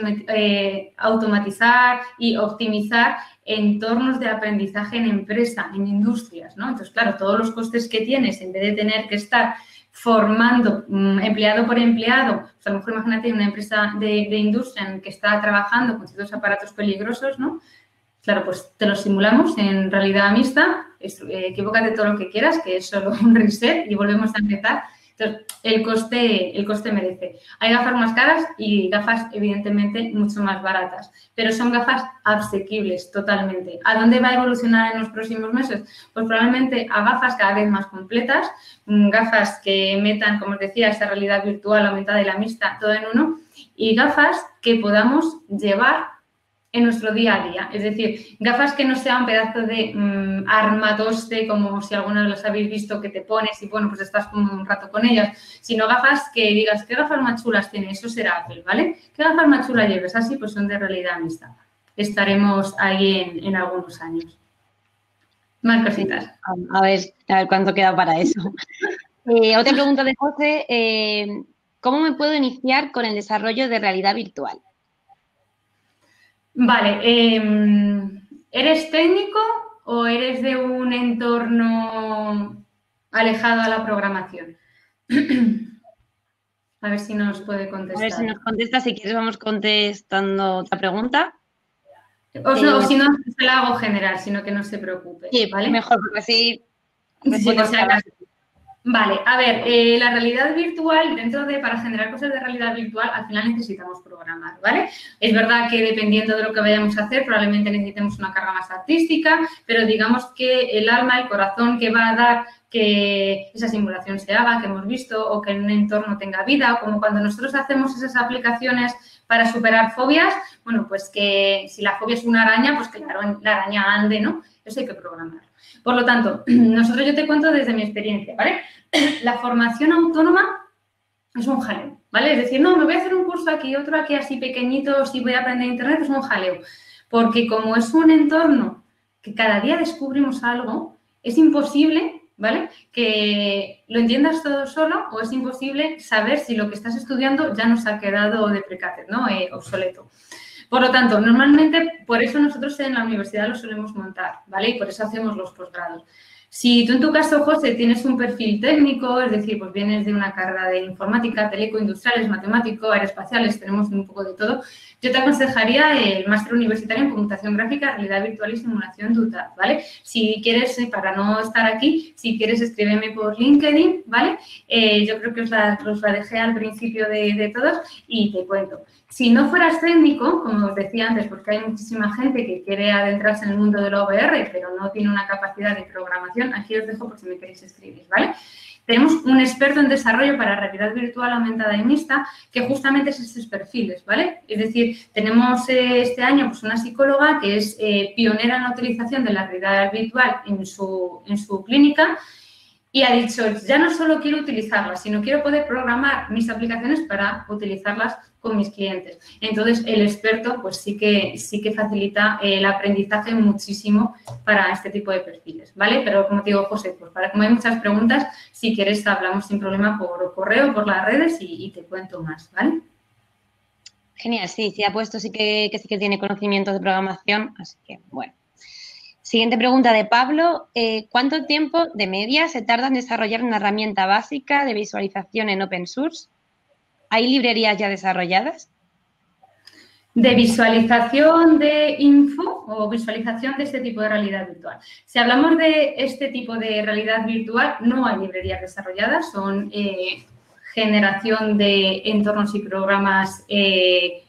automatizar y optimizar entornos de aprendizaje en empresa, en industrias, ¿no? Entonces, claro, todos los costes que tienes, en vez de tener que estar formando empleado por empleado, pues a lo mejor imagínate una empresa de industria en que está trabajando con ciertos aparatos peligrosos, ¿no? Claro, pues te lo simulamos en realidad mixta, equivócate todo lo que quieras, que es solo un reset y volvemos a empezar. Entonces, el coste merece. Hay gafas más caras y gafas, evidentemente, mucho más baratas, pero son gafas asequibles totalmente. ¿A dónde va a evolucionar en los próximos meses? Pues probablemente a gafas cada vez más completas, gafas que metan, como os decía, esa realidad virtual aumentada y la mixta, todo en uno, y gafas que podamos llevar en nuestro día a día. Es decir, gafas que no sean pedazo de armatoste, como si alguna vez las habéis visto que te pones y, bueno, pues estás como un rato con ellas, sino gafas que digas, ¿qué gafas más chulas tiene? Eso será Apple, ¿vale? ¿Qué gafas más chulas lleves? Así, pues son de realidad mixta. Estaremos ahí en algunos años. Más cositas. A ver cuánto queda para eso. Otra pregunta de José. ¿Cómo me puedo iniciar con el desarrollo de realidad virtual? Vale. ¿Eres técnico o eres de un entorno alejado a la programación? A ver si nos puede contestar. A ver si nos contesta. Si quieres, vamos contestando otra pregunta. O si no, se la hago general, sino que no se preocupe. Sí, ¿vale? Mejor, porque así... Sí, por si acaso. Vale, a ver, la realidad virtual, para generar cosas de realidad virtual, al final necesitamos programar, ¿vale? Es verdad que dependiendo de lo que vayamos a hacer, probablemente necesitemos una carga más artística, pero digamos que el alma, el corazón que va a dar que esa simulación se haga, que hemos visto, o que en un entorno tenga vida, o como cuando nosotros hacemos esas aplicaciones para superar fobias, bueno, pues que si la fobia es una araña, pues que la araña ande, ¿no? Eso hay que programar. Por lo tanto, yo te cuento desde mi experiencia, ¿vale? La formación autónoma es un jaleo, ¿vale? Es decir, no, me voy a hacer un curso aquí, otro aquí así pequeñito, si voy a aprender internet, es un jaleo. Porque como es un entorno que cada día descubrimos algo, es imposible, ¿vale? Que lo entiendas todo solo o es imposible saber si lo que estás estudiando ya nos ha quedado deprecated, ¿no? Obsoleto. Por lo tanto, normalmente, por eso nosotros en la universidad lo solemos montar, ¿vale? Y por eso hacemos los posgrados. Si tú en tu caso, José, tienes un perfil técnico, es decir, pues vienes de una carrera de informática, telecoindustriales, matemático, aeroespaciales, tenemos un poco de todo, yo te aconsejaría el máster universitario en computación gráfica, realidad virtual y simulación de UTAD, ¿vale? Si quieres, para no estar aquí, si quieres escríbeme por LinkedIn, ¿vale? Yo creo que os la dejé al principio de todos y te cuento. Si no fueras técnico, como os decía antes, porque hay muchísima gente que quiere adentrarse en el mundo de la VR, pero no tiene una capacidad de programación, aquí os dejo por si me queréis escribir, ¿vale? Tenemos un experto en desarrollo para realidad virtual aumentada y mixta, que justamente es esos perfiles, ¿vale? Es decir, tenemos este año pues, una psicóloga que es pionera en la utilización de la realidad virtual en su clínica y ha dicho, ya no solo quiero utilizarlas, sino quiero poder programar mis aplicaciones para utilizarlas con mis clientes. Entonces, el experto pues sí que facilita el aprendizaje muchísimo para este tipo de perfiles, ¿vale? Pero como te digo, José, pues como hay muchas preguntas, si quieres hablamos sin problema por correo, por las redes y te cuento más, ¿vale? Genial, sí, ha puesto sí que tiene conocimientos de programación, así que bueno. Siguiente pregunta de Pablo. ¿Cuánto tiempo de media se tarda en desarrollar una herramienta básica de visualización en open source? ¿Hay librerías ya desarrolladas? De visualización de info o visualización de este tipo de realidad virtual. Si hablamos de este tipo de realidad virtual, no hay librerías desarrolladas, son generación de entornos y programas en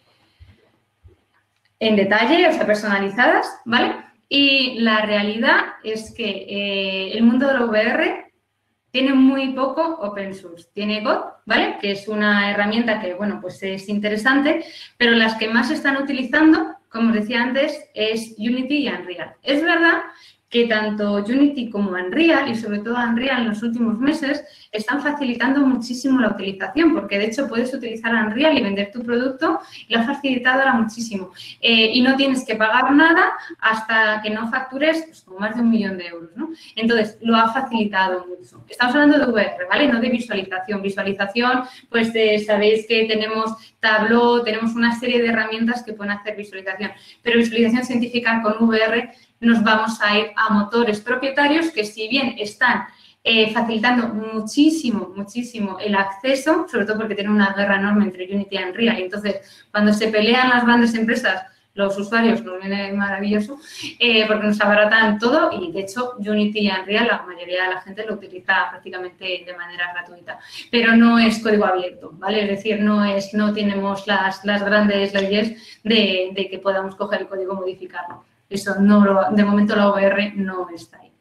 detalle, o sea, personalizadas, ¿vale? Y la realidad es que el mundo de la VR tiene muy poco open source. Tiene God, ¿vale? Que es una herramienta que, bueno, pues es interesante, pero las que más se están utilizando, como os decía antes, es Unity y Unreal. Es verdad que tanto Unity como Unreal, y sobre todo Unreal en los últimos meses, están facilitando muchísimo la utilización, porque de hecho puedes utilizar Unreal y vender tu producto y lo ha facilitado ahora muchísimo. Y no tienes que pagar nada hasta que no factures pues, con más de 1 millón de euros, ¿no? Entonces, lo ha facilitado mucho. Estamos hablando de VR, ¿vale? No de visualización. Visualización, pues sabéis que tenemos Tableau, tenemos una serie de herramientas que pueden hacer visualización, pero visualización científica con VR nos vamos a ir a motores propietarios que si bien están facilitando muchísimo el acceso, sobre todo porque tienen una guerra enorme entre Unity y Unreal. Entonces, cuando se pelean las grandes empresas, los usuarios nos viene maravilloso porque nos abaratan todo y, de hecho, Unity y Unreal, la mayoría de la gente lo utiliza prácticamente de manera gratuita. Pero no es código abierto, ¿vale? Es decir, no tenemos las grandes leyes de que podamos coger el código y modificarlo. Eso de momento la OVR no está ahí.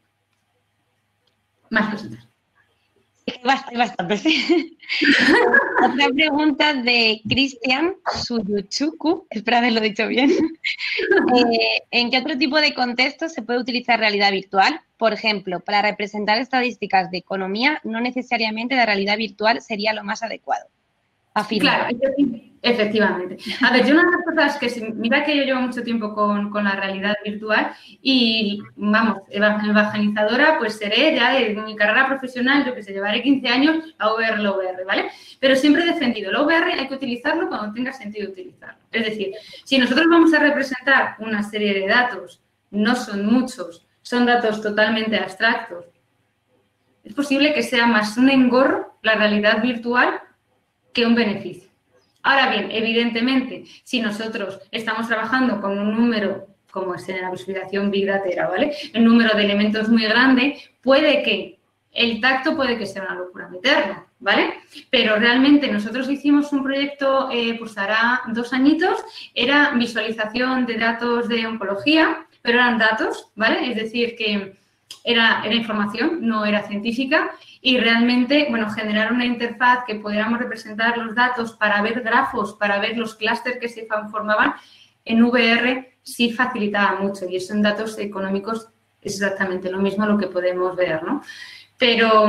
Más cositas. Hay bastantes. Otra pregunta de Cristian Suyuchuku, espero haberlo dicho bien. ¿En qué otro tipo de contexto se puede utilizar realidad virtual? Por ejemplo, para representar estadísticas de economía, no necesariamente la realidad virtual sería lo más adecuado. Afirma. Claro, efectivamente. A ver, yo una de las cosas que, mira que yo llevo mucho tiempo con la realidad virtual y, vamos, evangelizadora, pues seré ya en mi carrera profesional, yo que sé, llevaré 15 años la VR, ¿vale? Pero siempre he defendido, la VR hay que utilizarlo cuando tenga sentido utilizarlo. Es decir, si nosotros vamos a representar una serie de datos, no son muchos, son datos totalmente abstractos, es posible que sea más un engorro la realidad virtual que un beneficio. Ahora bien, evidentemente, si nosotros estamos trabajando con un número, como es en la visualización Big Data, ¿vale? Un número de elementos muy grande, puede que el tacto puede que sea una locura meterlo, ¿vale? Pero realmente nosotros hicimos un proyecto, pues hará 2 añitos, era visualización de datos de oncología, pero eran datos, ¿vale? Es decir, que era información, no era científica y realmente, bueno, generar una interfaz que pudiéramos representar los datos para ver grafos, para ver los clústeres que se formaban en VR sí facilitaba mucho y eso en datos económicos es exactamente lo mismo lo que podemos ver, ¿no? Pero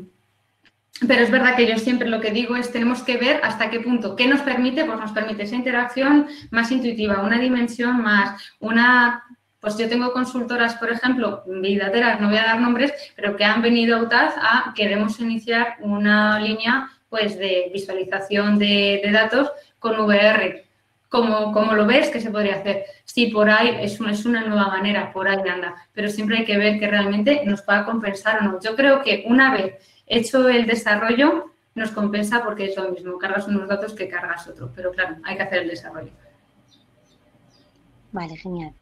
es verdad que yo siempre lo que digo es tenemos que ver hasta qué punto. ¿Qué nos permite? Pues nos permite esa interacción más intuitiva, una dimensión más, pues yo tengo consultoras, por ejemplo, bidateras, no voy a dar nombres, pero que han venido a UTAD queremos iniciar una línea pues de visualización de datos con VR. ¿Cómo lo ves? ¿Qué se podría hacer? Sí, por ahí es una nueva manera, por ahí anda, pero siempre hay que ver que realmente nos pueda compensar o no. Yo creo que una vez hecho el desarrollo, nos compensa porque es lo mismo, cargas unos datos que cargas otros, pero claro, hay que hacer el desarrollo. Vale, genial.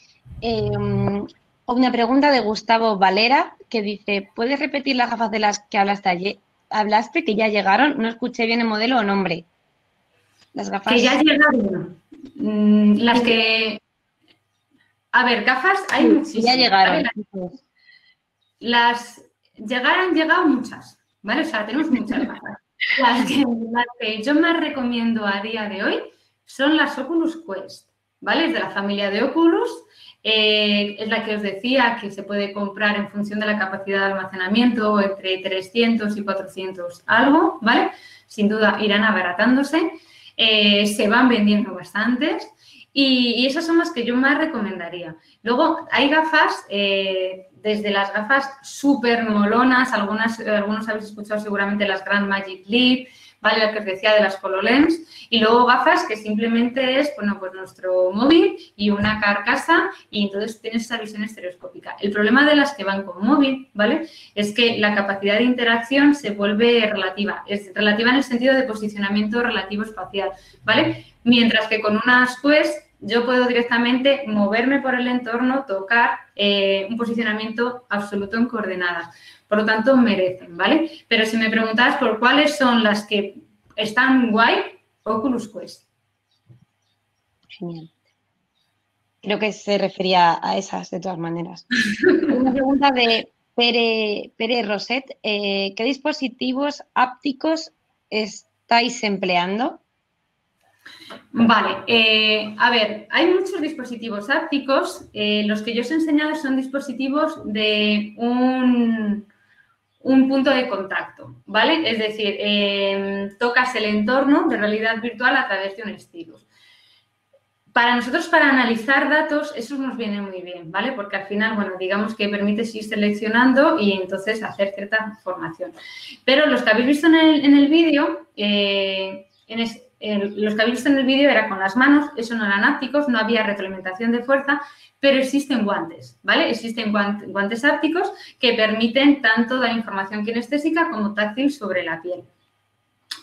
Una pregunta de Gustavo Valera que dice, ¿puedes repetir las gafas de las que hablaste que ya llegaron? No escuché bien el modelo o nombre. Las gafas... Que ya llegaron. Las que... A ver, gafas hay muchísimas. Ya llegaron. ¿Vale? Han llegado muchas, ¿vale? O sea, tenemos muchas gafas. Las que yo más recomiendo a día de hoy son las Oculus Quest, ¿vale? Es de la familia de Oculus. Es la que os decía que se puede comprar en función de la capacidad de almacenamiento entre 300 y 400 algo, ¿vale? Sin duda irán abaratándose. Se van vendiendo bastantes y esas son las que yo más recomendaría. Luego hay gafas, desde las gafas súper molonas, algunos habéis escuchado seguramente las Grand Magic Leap, ¿vale? La que os decía de las HoloLens, y luego gafas que simplemente es, bueno, pues nuestro móvil y una carcasa y entonces tienes esa visión estereoscópica. El problema de las que van con móvil, ¿vale? Es que la capacidad de interacción se vuelve relativa. Es relativa en el sentido de posicionamiento relativo espacial, ¿vale? Mientras que con unas Quest yo puedo directamente moverme por el entorno, tocar un posicionamiento absoluto en coordenadas. Por lo tanto, merecen, ¿vale? Pero si me preguntas por cuáles son las que están guay, Oculus Quest. Genial. Creo que se refería a esas de todas maneras. Una pregunta de Pere Roset. ¿Qué dispositivos ápticos estáis empleando? Vale, a ver, hay muchos dispositivos ápticos. Los que yo os he enseñado son dispositivos de un punto de contacto, ¿vale? Es decir, tocas el entorno de realidad virtual a través de un stylus. Para nosotros, para analizar datos, eso nos viene muy bien, ¿vale? Porque al final, bueno, digamos que permite ir seleccionando y entonces hacer cierta formación. Pero los que habéis visto en el vídeo, los que habéis visto en el vídeo era con las manos, eso no eran ápticos, no había retroalimentación de fuerza, pero existen guantes, ¿vale? Existen guantes ápticos que permiten tanto dar información kinestésica como táctil sobre la piel.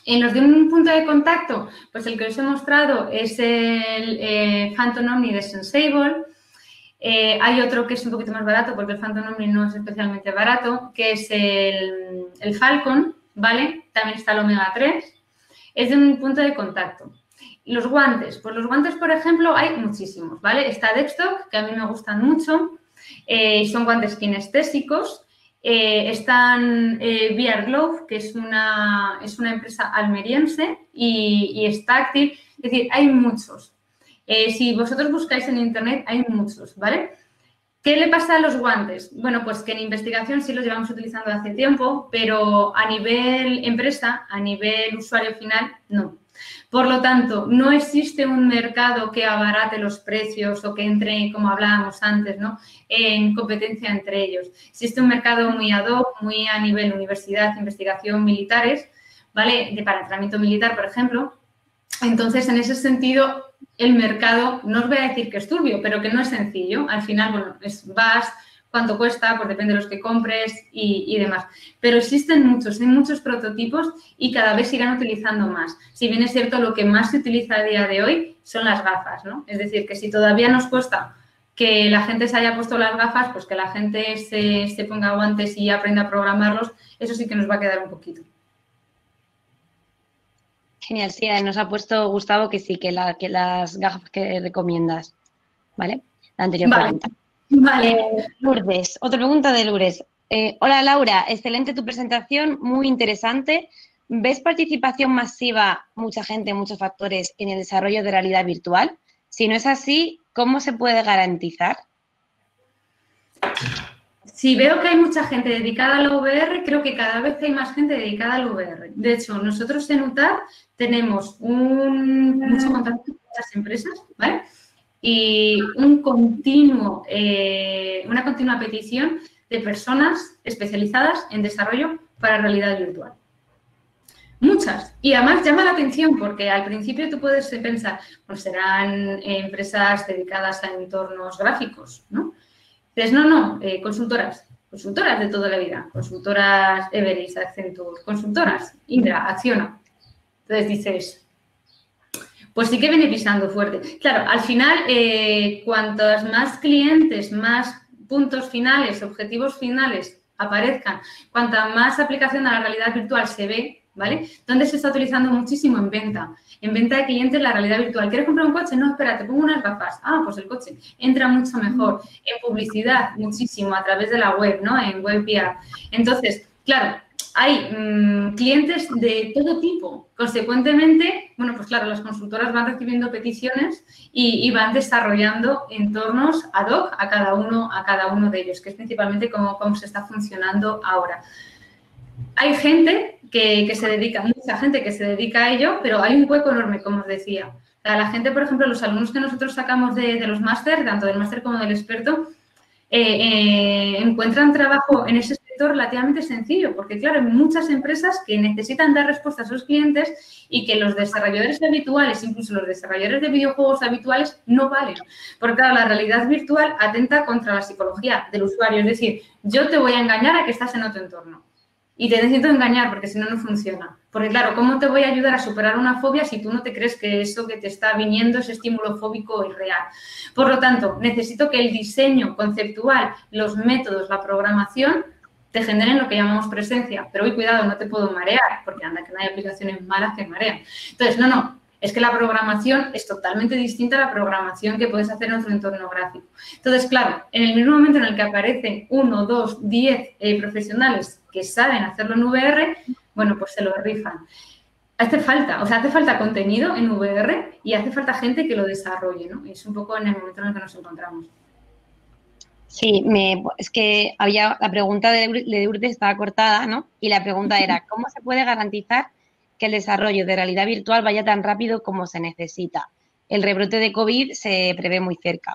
En los de un punto de contacto, pues el que os he mostrado es el Phantom Omni de Senseable. Hay otro que es un poquito más barato, porque el Phantom Omni no es especialmente barato, que es el Falcon, ¿vale? También está el Omega 3. Es de un punto de contacto. Los guantes, pues los guantes, por ejemplo, hay muchísimos, ¿vale? Está Dextoc, que a mí me gustan mucho, son guantes kinestésicos. Están VR Glove, que es una empresa almeriense, y está Active, es decir, hay muchos. Si vosotros buscáis en internet, hay muchos, ¿vale? ¿Qué le pasa a los guantes? Bueno, pues que en investigación sí los llevamos utilizando hace tiempo, pero a nivel empresa, a nivel usuario final, no. Por lo tanto, no existe un mercado que abarate los precios o que entre, como hablábamos antes, ¿no?, en competencia entre ellos. Existe un mercado muy ad hoc, muy a nivel universidad, investigación, militares, ¿vale?, para entrenamiento militar, por ejemplo. Entonces, en ese sentido, el mercado, no os voy a decir que es turbio, pero que no es sencillo. Al final, bueno, vas, cuánto cuesta, pues depende de los que compres y demás. Pero existen muchos, hay muchos prototipos y cada vez se irán utilizando más. Si bien es cierto, lo que más se utiliza a día de hoy son las gafas, ¿no? Es decir, que si todavía nos cuesta que la gente se haya puesto las gafas, pues que la gente se ponga guantes y aprenda a programarlos, eso sí que nos va a quedar un poquito. Genial, sí, nos ha puesto Gustavo que sí, que las gafas que recomiendas, ¿vale? La anterior pregunta. Vale. Lourdes, otra pregunta de Lourdes. Hola Laura, excelente tu presentación, muy interesante. ¿Ves participación masiva, mucha gente, muchos factores en el desarrollo de realidad virtual? Si no es así, ¿cómo se puede garantizar? Si veo que hay mucha gente dedicada al VR, creo que cada vez hay más gente dedicada al VR. De hecho, nosotros en UTAD tenemos mucho contacto con las empresas, ¿vale? Y una continua petición de personas especializadas en desarrollo para realidad virtual. Muchas. Y además llama la atención porque al principio tú puedes pensar, pues serán empresas dedicadas a entornos gráficos, ¿no? Dices, no, consultoras de toda la vida, consultoras Everest, Accenture, consultoras, Indra, Acciona. Entonces dices, pues sí que viene pisando fuerte. Claro, al final, cuantos más clientes, más puntos finales, objetivos finales aparezcan, cuanta más aplicación a la realidad virtual se ve, ¿vale? ¿Dónde se está utilizando muchísimo? En venta. En venta de clientes la realidad virtual. ¿Quieres comprar un coche? No, espera, te pongo unas gafas. Ah, pues el coche. Entra mucho mejor. En publicidad, muchísimo, a través de la web, ¿no? En web PR. Entonces, claro, hay clientes de todo tipo. Consecuentemente, bueno, pues claro, las consultoras van recibiendo peticiones y van desarrollando entornos ad hoc a cada uno de ellos, que es principalmente cómo se está funcionando ahora. Hay gente que se dedica, mucha gente que se dedica a ello, pero hay un hueco enorme, como os decía. O sea, la gente, por ejemplo, los alumnos que nosotros sacamos de los máster, tanto del máster como del experto, encuentran trabajo en ese sector relativamente sencillo, porque, claro, hay muchas empresas que necesitan dar respuesta a sus clientes y que los desarrolladores habituales, incluso los desarrolladores de videojuegos habituales, no valen. Porque, claro, la realidad virtual atenta contra la psicología del usuario. Es decir, yo te voy a engañar a que estás en otro entorno. Y te necesito engañar porque si no, no funciona. Porque, claro, ¿cómo te voy a ayudar a superar una fobia si tú no te crees que eso que te está viniendo, ese estímulo fóbico, es real? Por lo tanto, necesito que el diseño conceptual, los métodos, la programación, te generen lo que llamamos presencia. Pero, hoy cuidado, no te puedo marear, porque anda que no hay aplicaciones malas que marean. Entonces, no. Es que la programación es totalmente distinta a la programación que puedes hacer en otro entorno gráfico. Entonces, claro, en el mismo momento en el que aparecen 1, 2, 10 profesionales que saben hacerlo en VR, bueno, pues se lo rifan. Hace falta contenido en VR y hace falta gente que lo desarrolle, ¿no? Es un poco en el momento en el que nos encontramos. Sí, es que la pregunta de Lourdes estaba cortada, ¿no? Y la pregunta era, ¿cómo se puede garantizar que el desarrollo de realidad virtual vaya tan rápido como se necesita? El rebrote de COVID se prevé muy cerca.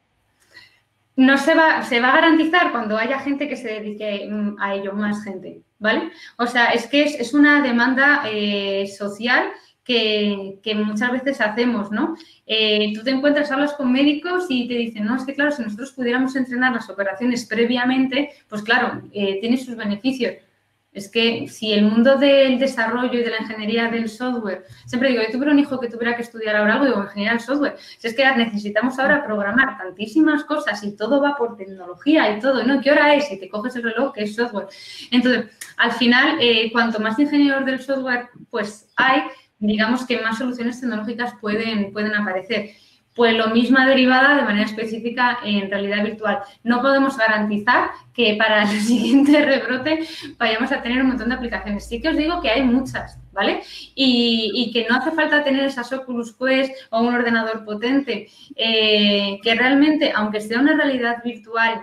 No se va a garantizar cuando haya gente que se dedique a ello, más gente, ¿vale? O sea, es que es una demanda social que muchas veces hacemos, ¿no? Tú te encuentras, hablas con médicos y te dicen, no, es que claro, si nosotros pudiéramos entrenar las operaciones previamente, pues claro, tiene sus beneficios. Es que si el mundo del desarrollo y de la ingeniería del software, siempre digo, yo tuviera un hijo que tuviera que estudiar ahora algo, digo, ingeniería del software, si es que necesitamos ahora programar tantísimas cosas y todo va por tecnología y todo, ¿no? ¿Qué hora es? Y te coges el reloj, que es software. Entonces, al final, cuanto más ingenieros del software pues hay, digamos que más soluciones tecnológicas pueden aparecer. Pues lo misma derivada de manera específica en realidad virtual. No podemos garantizar que para el siguiente rebrote vayamos a tener un montón de aplicaciones. Sí que os digo que hay muchas, ¿vale? Y que no hace falta tener esas Oculus Quest o un ordenador potente, que realmente, aunque sea una realidad virtual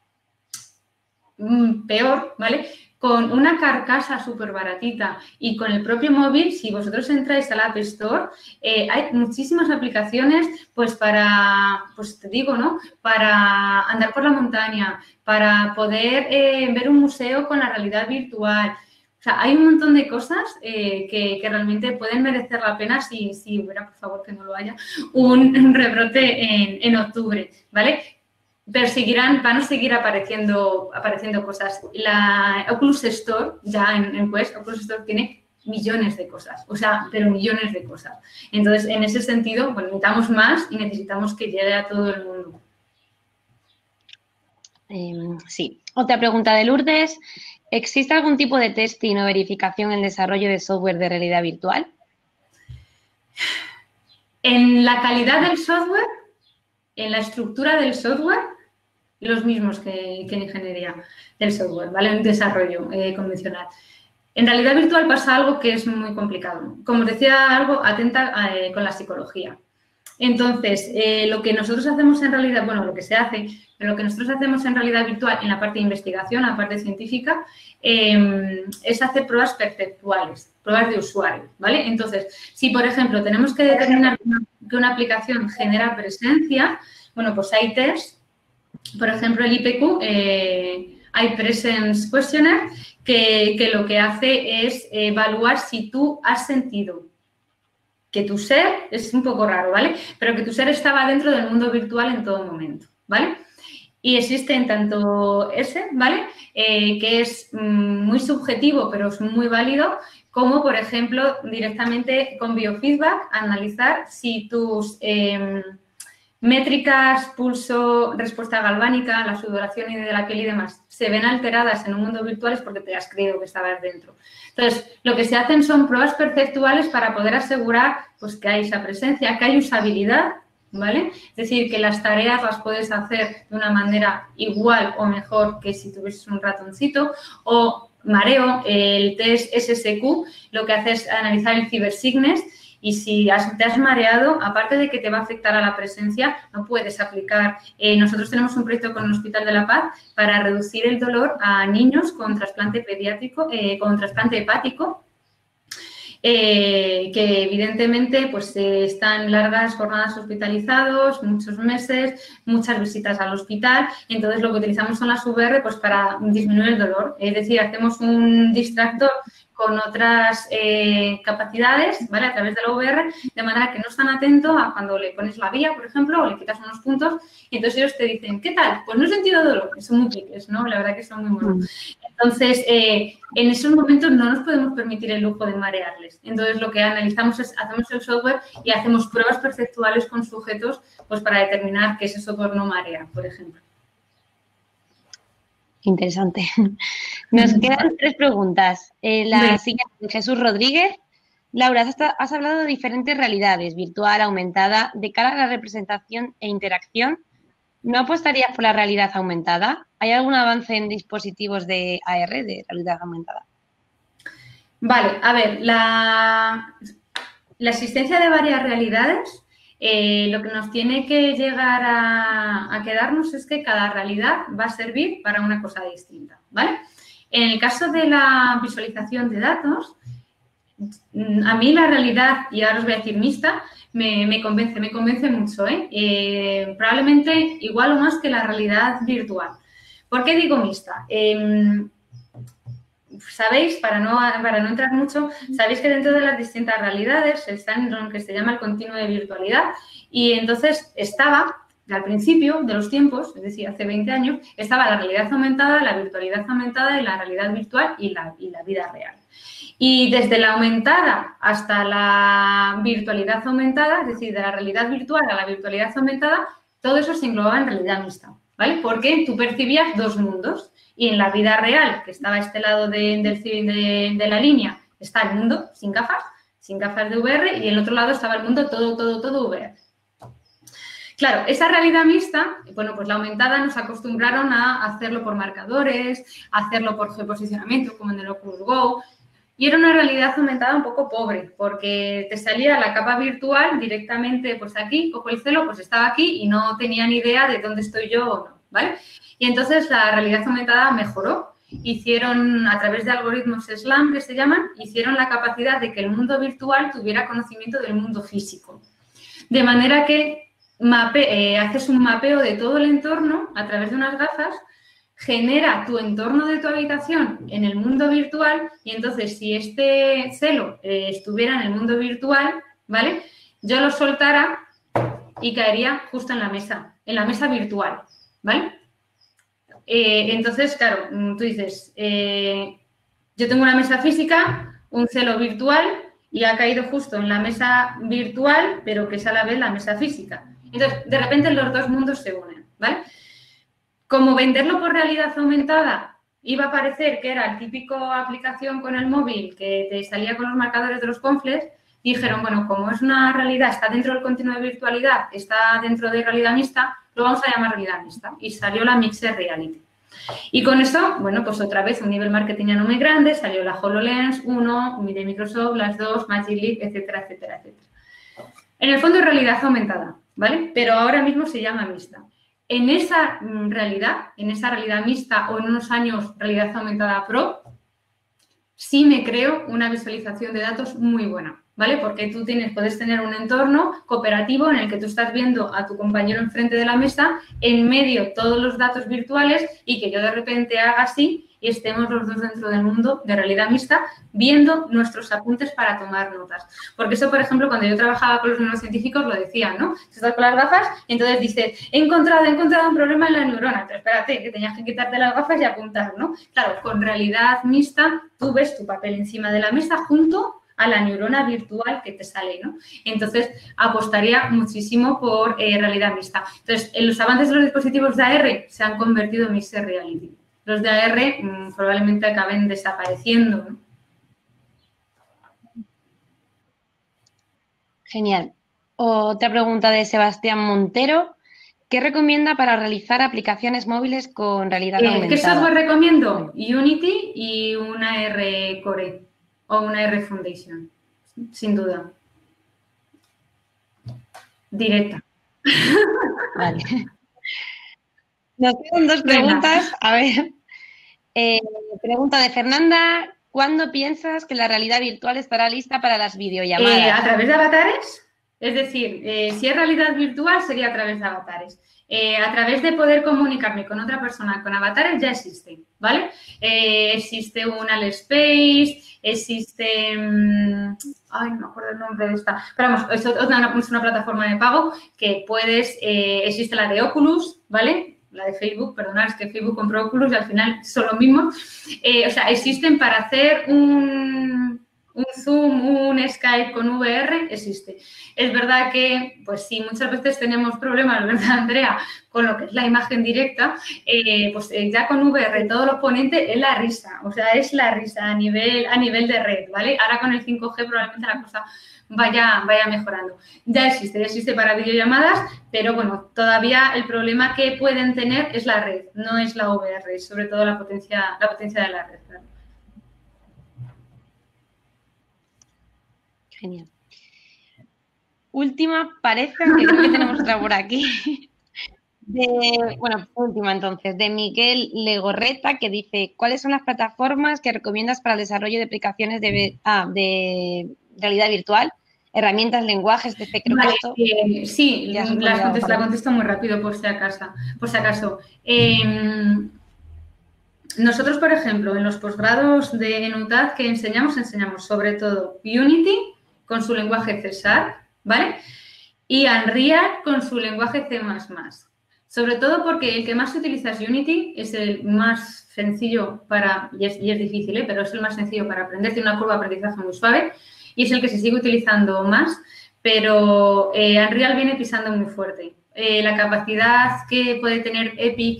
peor, ¿vale? Con una carcasa súper baratita y con el propio móvil, si vosotros entráis al App Store, hay muchísimas aplicaciones, pues para, pues te digo, ¿no? Para andar por la montaña, para poder ver un museo con la realidad virtual. O sea, hay un montón de cosas que realmente pueden merecer la pena si hubiera, por favor, que no lo haya, un rebrote en octubre, ¿vale? Pero van a seguir apareciendo cosas. La Oculus Store, ya en Quest, Oculus Store tiene millones de cosas, o sea, pero millones de cosas. Entonces, en ese sentido, bueno, necesitamos más y necesitamos que llegue a todo el mundo. Sí. Otra pregunta de Lourdes. ¿Existe algún tipo de testing o verificación en el desarrollo de software de realidad virtual? En la calidad del software, en la estructura del software, los mismos que en ingeniería del software, ¿vale? En desarrollo convencional. En realidad virtual pasa algo que es muy complicado. Como os decía, algo atenta con la psicología. Entonces, lo que nosotros hacemos en realidad, bueno, lo que se hace, pero lo que nosotros hacemos en realidad virtual en la parte de investigación, la parte científica, es hacer pruebas perceptuales, pruebas de usuario, ¿vale? Entonces, si, por ejemplo, tenemos que determinar que una aplicación genera presencia, bueno, pues hay test. Por ejemplo, el IPQ, iPresence Questionnaire, que lo que hace es evaluar si tú has sentido que tu ser, es un poco raro, ¿vale? Pero que tu ser estaba dentro del mundo virtual en todo momento, ¿vale? Y existen tanto ese, ¿vale? Que es muy subjetivo, pero es muy válido, como, por ejemplo, directamente con biofeedback, analizar si tus métricas, pulso, respuesta galvánica, la sudoración y de la piel y demás, se ven alteradas en un mundo virtual es porque te has creído que estabas dentro. Entonces, lo que se hacen son pruebas perceptuales para poder asegurar pues, que hay esa presencia, que hay usabilidad, ¿vale? Es decir, que las tareas las puedes hacer de una manera igual o mejor que si tuvieses un ratoncito o mareo, el test SSQ, lo que hace es analizar el cibersignes. Y si te has mareado, aparte de que te va a afectar a la presencia, no puedes aplicar. Nosotros tenemos un proyecto con el Hospital de la Paz para reducir el dolor a niños con trasplante pediátrico, con trasplante hepático, que evidentemente pues están largas jornadas hospitalizados, muchos meses, muchas visitas al hospital. Entonces, lo que utilizamos son las VR pues, para disminuir el dolor. Es decir, hacemos un distractor con otras capacidades, ¿vale? A través de la VR, de manera que no están atentos a cuando le pones la vía, por ejemplo, o le quitas unos puntos, y entonces ellos te dicen, ¿qué tal? Pues no he sentido dolor. Son muy piques, ¿no? La verdad que son muy buenos. Entonces, en esos momentos no nos podemos permitir el lujo de marearles. Entonces, lo que analizamos es, hacemos el software y hacemos pruebas perceptuales con sujetos, pues para determinar que ese software no marea, por ejemplo. Interesante. Nos quedan 3 preguntas. La siguiente, Jesús Rodríguez. Laura, has hablado de diferentes realidades, virtual, aumentada. De cara a la representación e interacción, ¿no apostarías por la realidad aumentada? ¿Hay algún avance en dispositivos de AR, de realidad aumentada? Vale, a ver, la existencia de varias realidades, lo que nos tiene que llegar a quedarnos es que cada realidad va a servir para una cosa distinta, ¿vale? En el caso de la visualización de datos, a mí la realidad, y ahora os voy a decir mixta, me convence mucho, ¿eh? Probablemente igual o más que la realidad virtual. ¿Por qué digo mixta? Sabéis, para no entrar mucho, sabéis que dentro de las distintas realidades está en lo que se llama el continuo de virtualidad y entonces estaba al principio de los tiempos, es decir, hace 20 años, estaba la realidad aumentada, la virtualidad aumentada y la realidad virtual y la vida real. Y desde la aumentada hasta la virtualidad aumentada, es decir, de la realidad virtual a la virtualidad aumentada, todo eso se englobaba en realidad mixta, ¿vale? Porque tú percibías dos mundos y en la vida real, que estaba a este lado de la línea, está el mundo sin gafas de VR y en el otro lado estaba el mundo todo VR. Claro, esa realidad mixta, bueno, pues la aumentada nos acostumbraron a hacerlo por marcadores, a hacerlo por geoposicionamiento, como en el Oculus Go, y era una realidad aumentada un poco pobre, porque te salía la capa virtual directamente, pues aquí, cojo el celo, pues estaba aquí y no tenía ni idea de dónde estoy yo o no, ¿vale? Y entonces la realidad aumentada mejoró. Hicieron, a través de algoritmos SLAM, que se llaman, hicieron la capacidad de que el mundo virtual tuviera conocimiento del mundo físico. De manera que haces un mapeo de todo el entorno a través de unas gafas, genera tu entorno de tu habitación en el mundo virtual y entonces si este celo estuviera en el mundo virtual, ¿vale? Yo lo soltara y caería justo en la mesa virtual, ¿vale? Entonces, claro, tú dices, yo tengo una mesa física, un celo virtual y ha caído justo en la mesa virtual, pero que es a la vez la mesa física. Entonces, de repente los dos mundos se unen, ¿vale? Como venderlo por realidad aumentada iba a parecer que era el típico aplicación con el móvil que te salía con los marcadores de los confles, dijeron, bueno, como es una realidad, está dentro del continuo de virtualidad, está dentro de realidad mixta, lo vamos a llamar realidad mixta. Y salió la Mixed Reality. Y con eso, bueno, pues otra vez un nivel marketingiano muy grande, salió la HoloLens 1, de Microsoft, las 2, Magic Leap, etcétera, etcétera, etcétera. En el fondo es realidad aumentada, ¿vale? Pero ahora mismo se llama mixta. En esa realidad mixta o en unos años realidad aumentada pro, sí me creo una visualización de datos muy buena, ¿vale? Porque tú puedes tener un entorno cooperativo en el que tú estás viendo a tu compañero enfrente de la mesa, en medio todos los datos virtuales y que yo de repente haga así y estemos los dos dentro del mundo de realidad mixta viendo nuestros apuntes para tomar notas. Porque eso, por ejemplo, cuando yo trabajaba con los neurocientíficos lo decían, ¿no? Si estás con las gafas y entonces dices, he encontrado un problema en la neurona, pero espérate, que tenías que quitarte las gafas y apuntar, ¿no? Claro, con realidad mixta tú ves tu papel encima de la mesa junto a la neurona virtual que te sale, ¿no? Entonces, apostaría muchísimo por realidad mixta. Entonces, los avances de los dispositivos de AR se han convertido en Mixed Reality. Los de AR probablemente acaben desapareciendo, ¿no? Genial. Otra pregunta de Sebastián Montero. ¿Qué recomienda para realizar aplicaciones móviles con realidad aumentada? ¿Qué software recomiendo? Unity y una R Core o una R Foundation, sin duda. Directa. Vale. Nos quedan dos preguntas. A ver. Pregunta de Fernanda. ¿Cuándo piensas que la realidad virtual estará lista para las videollamadas? ¿A través de avatares? Es decir, si es realidad virtual sería a través de avatares. A través de poder comunicarme con otra persona con avatares ya existe, ¿vale? Existe un Alspace, existe... ay, no me acuerdo el nombre de esta. Pero vamos, es una plataforma de pago que puedes... existe la de Oculus, ¿vale? La de Facebook, perdonad, es que Facebook compró Oculus y al final son lo mismo. O sea, existen para hacer un Zoom, un Skype con VR, existe. Es verdad que, pues sí, muchas veces tenemos problemas, ¿verdad, Andrea? Con lo que es la imagen directa, pues ya con VR todo lo ponente es la risa, o sea, es la risa a nivel de red, ¿vale? Ahora con el 5G probablemente la cosa vaya mejorando. Ya existe para videollamadas, pero bueno, todavía el problema que pueden tener es la red, no es la VR, sobre todo la potencia de la red, claro. Genial. Última, parece que creo que tenemos otra por aquí. Última entonces, de Miguel Legorreta, que dice, ¿cuáles son las plataformas que recomiendas para el desarrollo de aplicaciones de realidad virtual? Herramientas, lenguajes, creo que esto... sí, la contesto muy rápido por si acaso. Nosotros, por ejemplo, en los posgrados en UTAD que enseñamos sobre todo Unity con su lenguaje C#, ¿vale? y Unreal con su lenguaje C++. Sobre todo porque el que más se utiliza es Unity, es el más sencillo para, y es difícil, pero es el más sencillo para aprender, tiene una curva de aprendizaje muy suave y es el que se sigue utilizando más, pero Unreal viene pisando muy fuerte. La capacidad que puede tener Epic,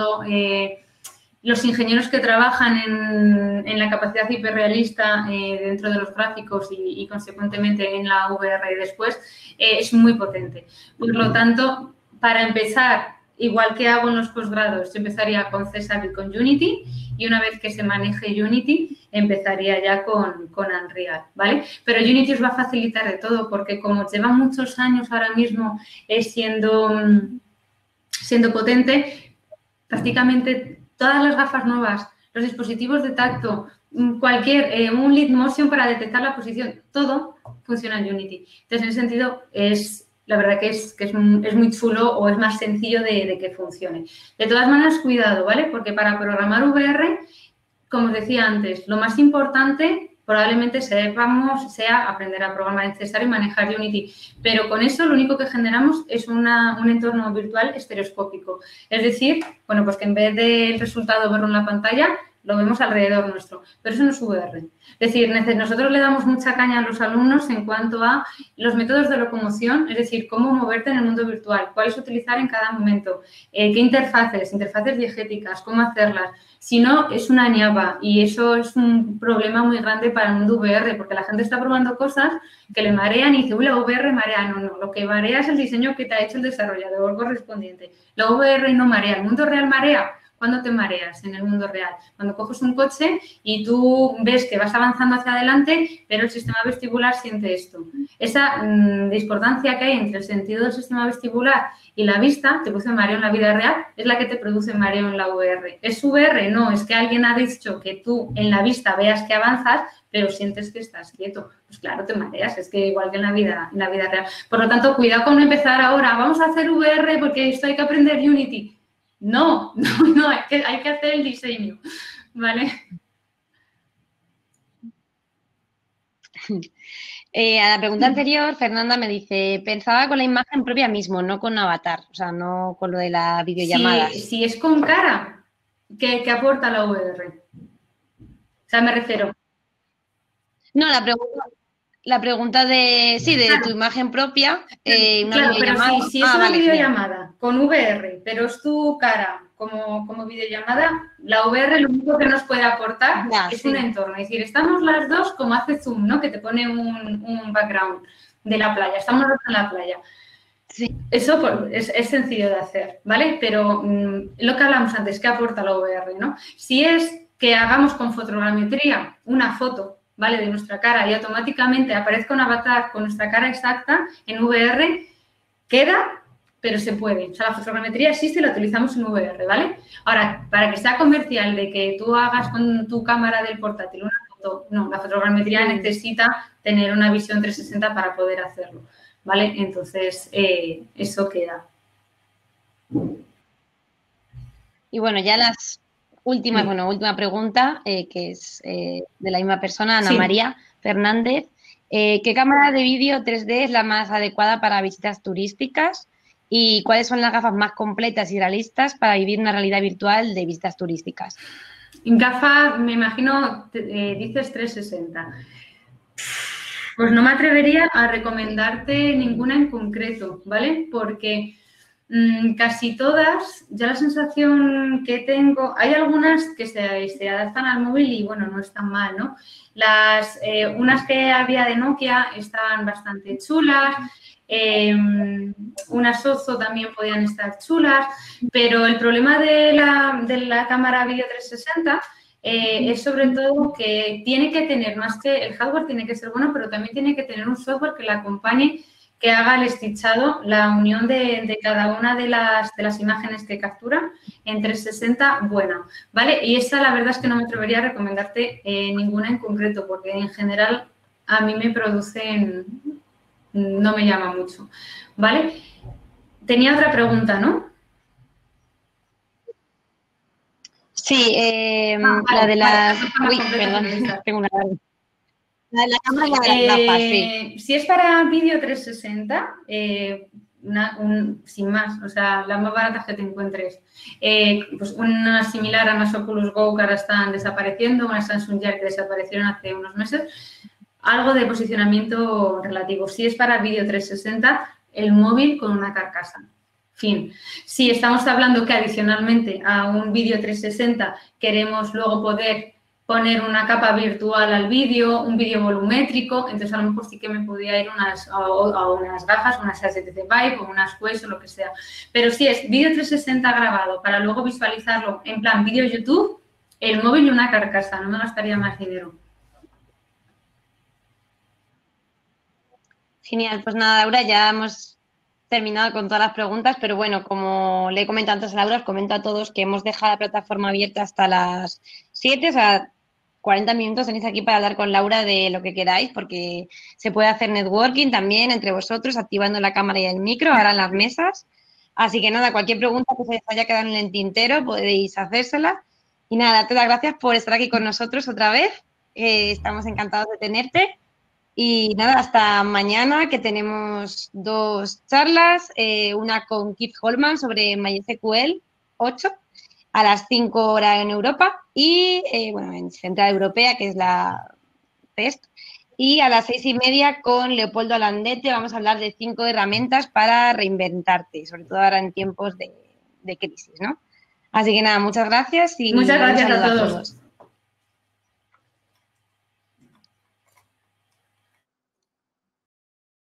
los ingenieros que trabajan en la capacidad hiperrealista dentro de los gráficos y consecuentemente en la VR después, es muy potente. Por lo tanto, para empezar, igual que hago en los posgrados, yo empezaría con César y con Unity y una vez que se maneje Unity, empezaría ya con Unreal, ¿vale? Pero Unity os va a facilitar de todo porque como lleva muchos años ahora mismo siendo potente, prácticamente todas las gafas nuevas, los dispositivos de tacto, un lead motion para detectar la posición, todo funciona en Unity. Entonces, en ese sentido, la verdad que es muy chulo o es más sencillo de que funcione. De todas maneras, cuidado, ¿vale? Porque para programar VR, como os decía antes, lo más importante probablemente sea aprender a programar en César y manejar Unity. Pero con eso lo único que generamos es un entorno virtual estereoscópico. Es decir, bueno, pues que en vez del resultado verlo en la pantalla, lo vemos alrededor nuestro. Pero eso no es VR. Es decir, nosotros le damos mucha caña a los alumnos en cuanto a los métodos de locomoción, es decir, cómo moverte en el mundo virtual, cuáles utilizar en cada momento, qué interfaces diegéticas, cómo hacerlas. Si no, es una ñapa y eso es un problema muy grande para el mundo VR porque la gente está probando cosas que le marean y dice, uy, la VR marea. No, lo que marea es el diseño que te ha hecho el desarrollador correspondiente. La VR no marea, el mundo real marea. ¿Cuándo te mareas en el mundo real? Cuando coges un coche y tú ves que vas avanzando hacia adelante, pero el sistema vestibular siente esto. Esa discordancia que hay entre el sentido del sistema vestibular y la vista, te produce mareo en la vida real, es la que te produce mareo en la VR. ¿Es VR? No, es que alguien ha dicho que tú en la vista veas que avanzas, pero sientes que estás quieto. Pues claro, te mareas, es que igual que en la vida real. Por lo tanto, cuidado con empezar ahora, vamos a hacer VR porque esto hay que aprender Unity. No, hay que hacer el diseño, ¿vale? A la pregunta anterior, Fernanda me dice, pensaba con la imagen propia mismo, no con avatar, o sea, no con lo de la videollamada. Si es con cara, ¿qué aporta la VR? O sea, me refiero. No, la pregunta de tu imagen propia, una claro, videollamada. pero si es una videollamada con VR, pero es tu cara como videollamada, la VR lo único que nos puede aportar es un entorno. Es decir, estamos las dos como hace Zoom, ¿no? Que te pone un background de la playa. Estamos los dos en la playa. Sí. Eso pues, es sencillo de hacer, ¿vale? Pero lo que hablamos antes, ¿qué aporta la VR, no? Si es que hagamos con fotogrametría una foto, ¿vale? De nuestra cara y automáticamente aparezca un avatar con nuestra cara exacta en VR, queda, pero se puede. O sea, la fotogrametría existe y la utilizamos en VR, ¿vale? Ahora, para que sea comercial de que tú hagas con tu cámara del portátil una foto, no, la fotogrametría necesita tener una visión 360 para poder hacerlo, ¿vale? Entonces, eso queda. Y bueno, ya las últimas, última pregunta, que es de la misma persona, Ana María Fernández. ¿Qué cámara de vídeo 3D es la más adecuada para visitas turísticas? ¿Y cuáles son las gafas más completas y realistas para vivir una realidad virtual de visitas turísticas? En gafas, me imagino, dices 360. Pues no me atrevería a recomendarte ninguna en concreto, ¿vale? Porque casi todas, ya la sensación que tengo, hay algunas que se adaptan al móvil y, bueno, no están mal, ¿no? Unas que había de Nokia estaban bastante chulas, unas Ozo también podían estar chulas, pero el problema de la cámara Video 360 es sobre todo que tiene que tener, más que el hardware tiene que ser bueno, pero también tiene que tener un software que la acompañe, que haga el stitchado, la unión de cada una de las imágenes que captura en 360 buena, ¿vale? Y esa la verdad es que no me atrevería a recomendarte ninguna en concreto, porque en general a mí me producen, no me llama mucho, ¿vale? Tenía otra pregunta, ¿no? Sí, la de las... Uy, perdón, tengo una... La cámara y la gafas, sí. Si es para vídeo 360, sin más, o sea, las más baratas que te encuentres. Pues una similar a las Oculus Go que ahora están desapareciendo, una Samsung Jack que desaparecieron hace unos meses. Algo de posicionamiento relativo. Si es para vídeo 360, el móvil con una carcasa. Fin. Si estamos hablando que adicionalmente a un vídeo 360 queremos luego poder poner una capa virtual al vídeo, un vídeo volumétrico, entonces a lo mejor sí que me podía ir a unas gafas, unas HTC Vive o unas Quest o lo que sea. Pero si es vídeo 360 grabado para luego visualizarlo en plan vídeo YouTube, el móvil y una carcasa, no me gastaría más dinero. Genial, pues nada, Laura, ya hemos terminado con todas las preguntas, pero bueno, como le he comentado antes a Laura, os comento a todos que hemos dejado la plataforma abierta hasta las 7, o sea, 40 minutos tenéis aquí para hablar con Laura de lo que queráis, porque se puede hacer networking también entre vosotros, activando la cámara y el micro, ahora en las mesas. Así que nada, cualquier pregunta que se os haya quedado en el tintero podéis hacérsela. Y nada, te das gracias por estar aquí con nosotros otra vez. Estamos encantados de tenerte. Y nada, hasta mañana que tenemos 2 charlas, una con Keith Holman sobre MySQL 8 a las 5 horas en Europa y, bueno, en Central Europea, que es la PEST, y a las 6:30 con Leopoldo Alandete vamos a hablar de 5 herramientas para reinventarte, sobre todo ahora en tiempos de crisis, ¿no? Así que nada, muchas gracias y muchas un gracias saludo a a todos. todos.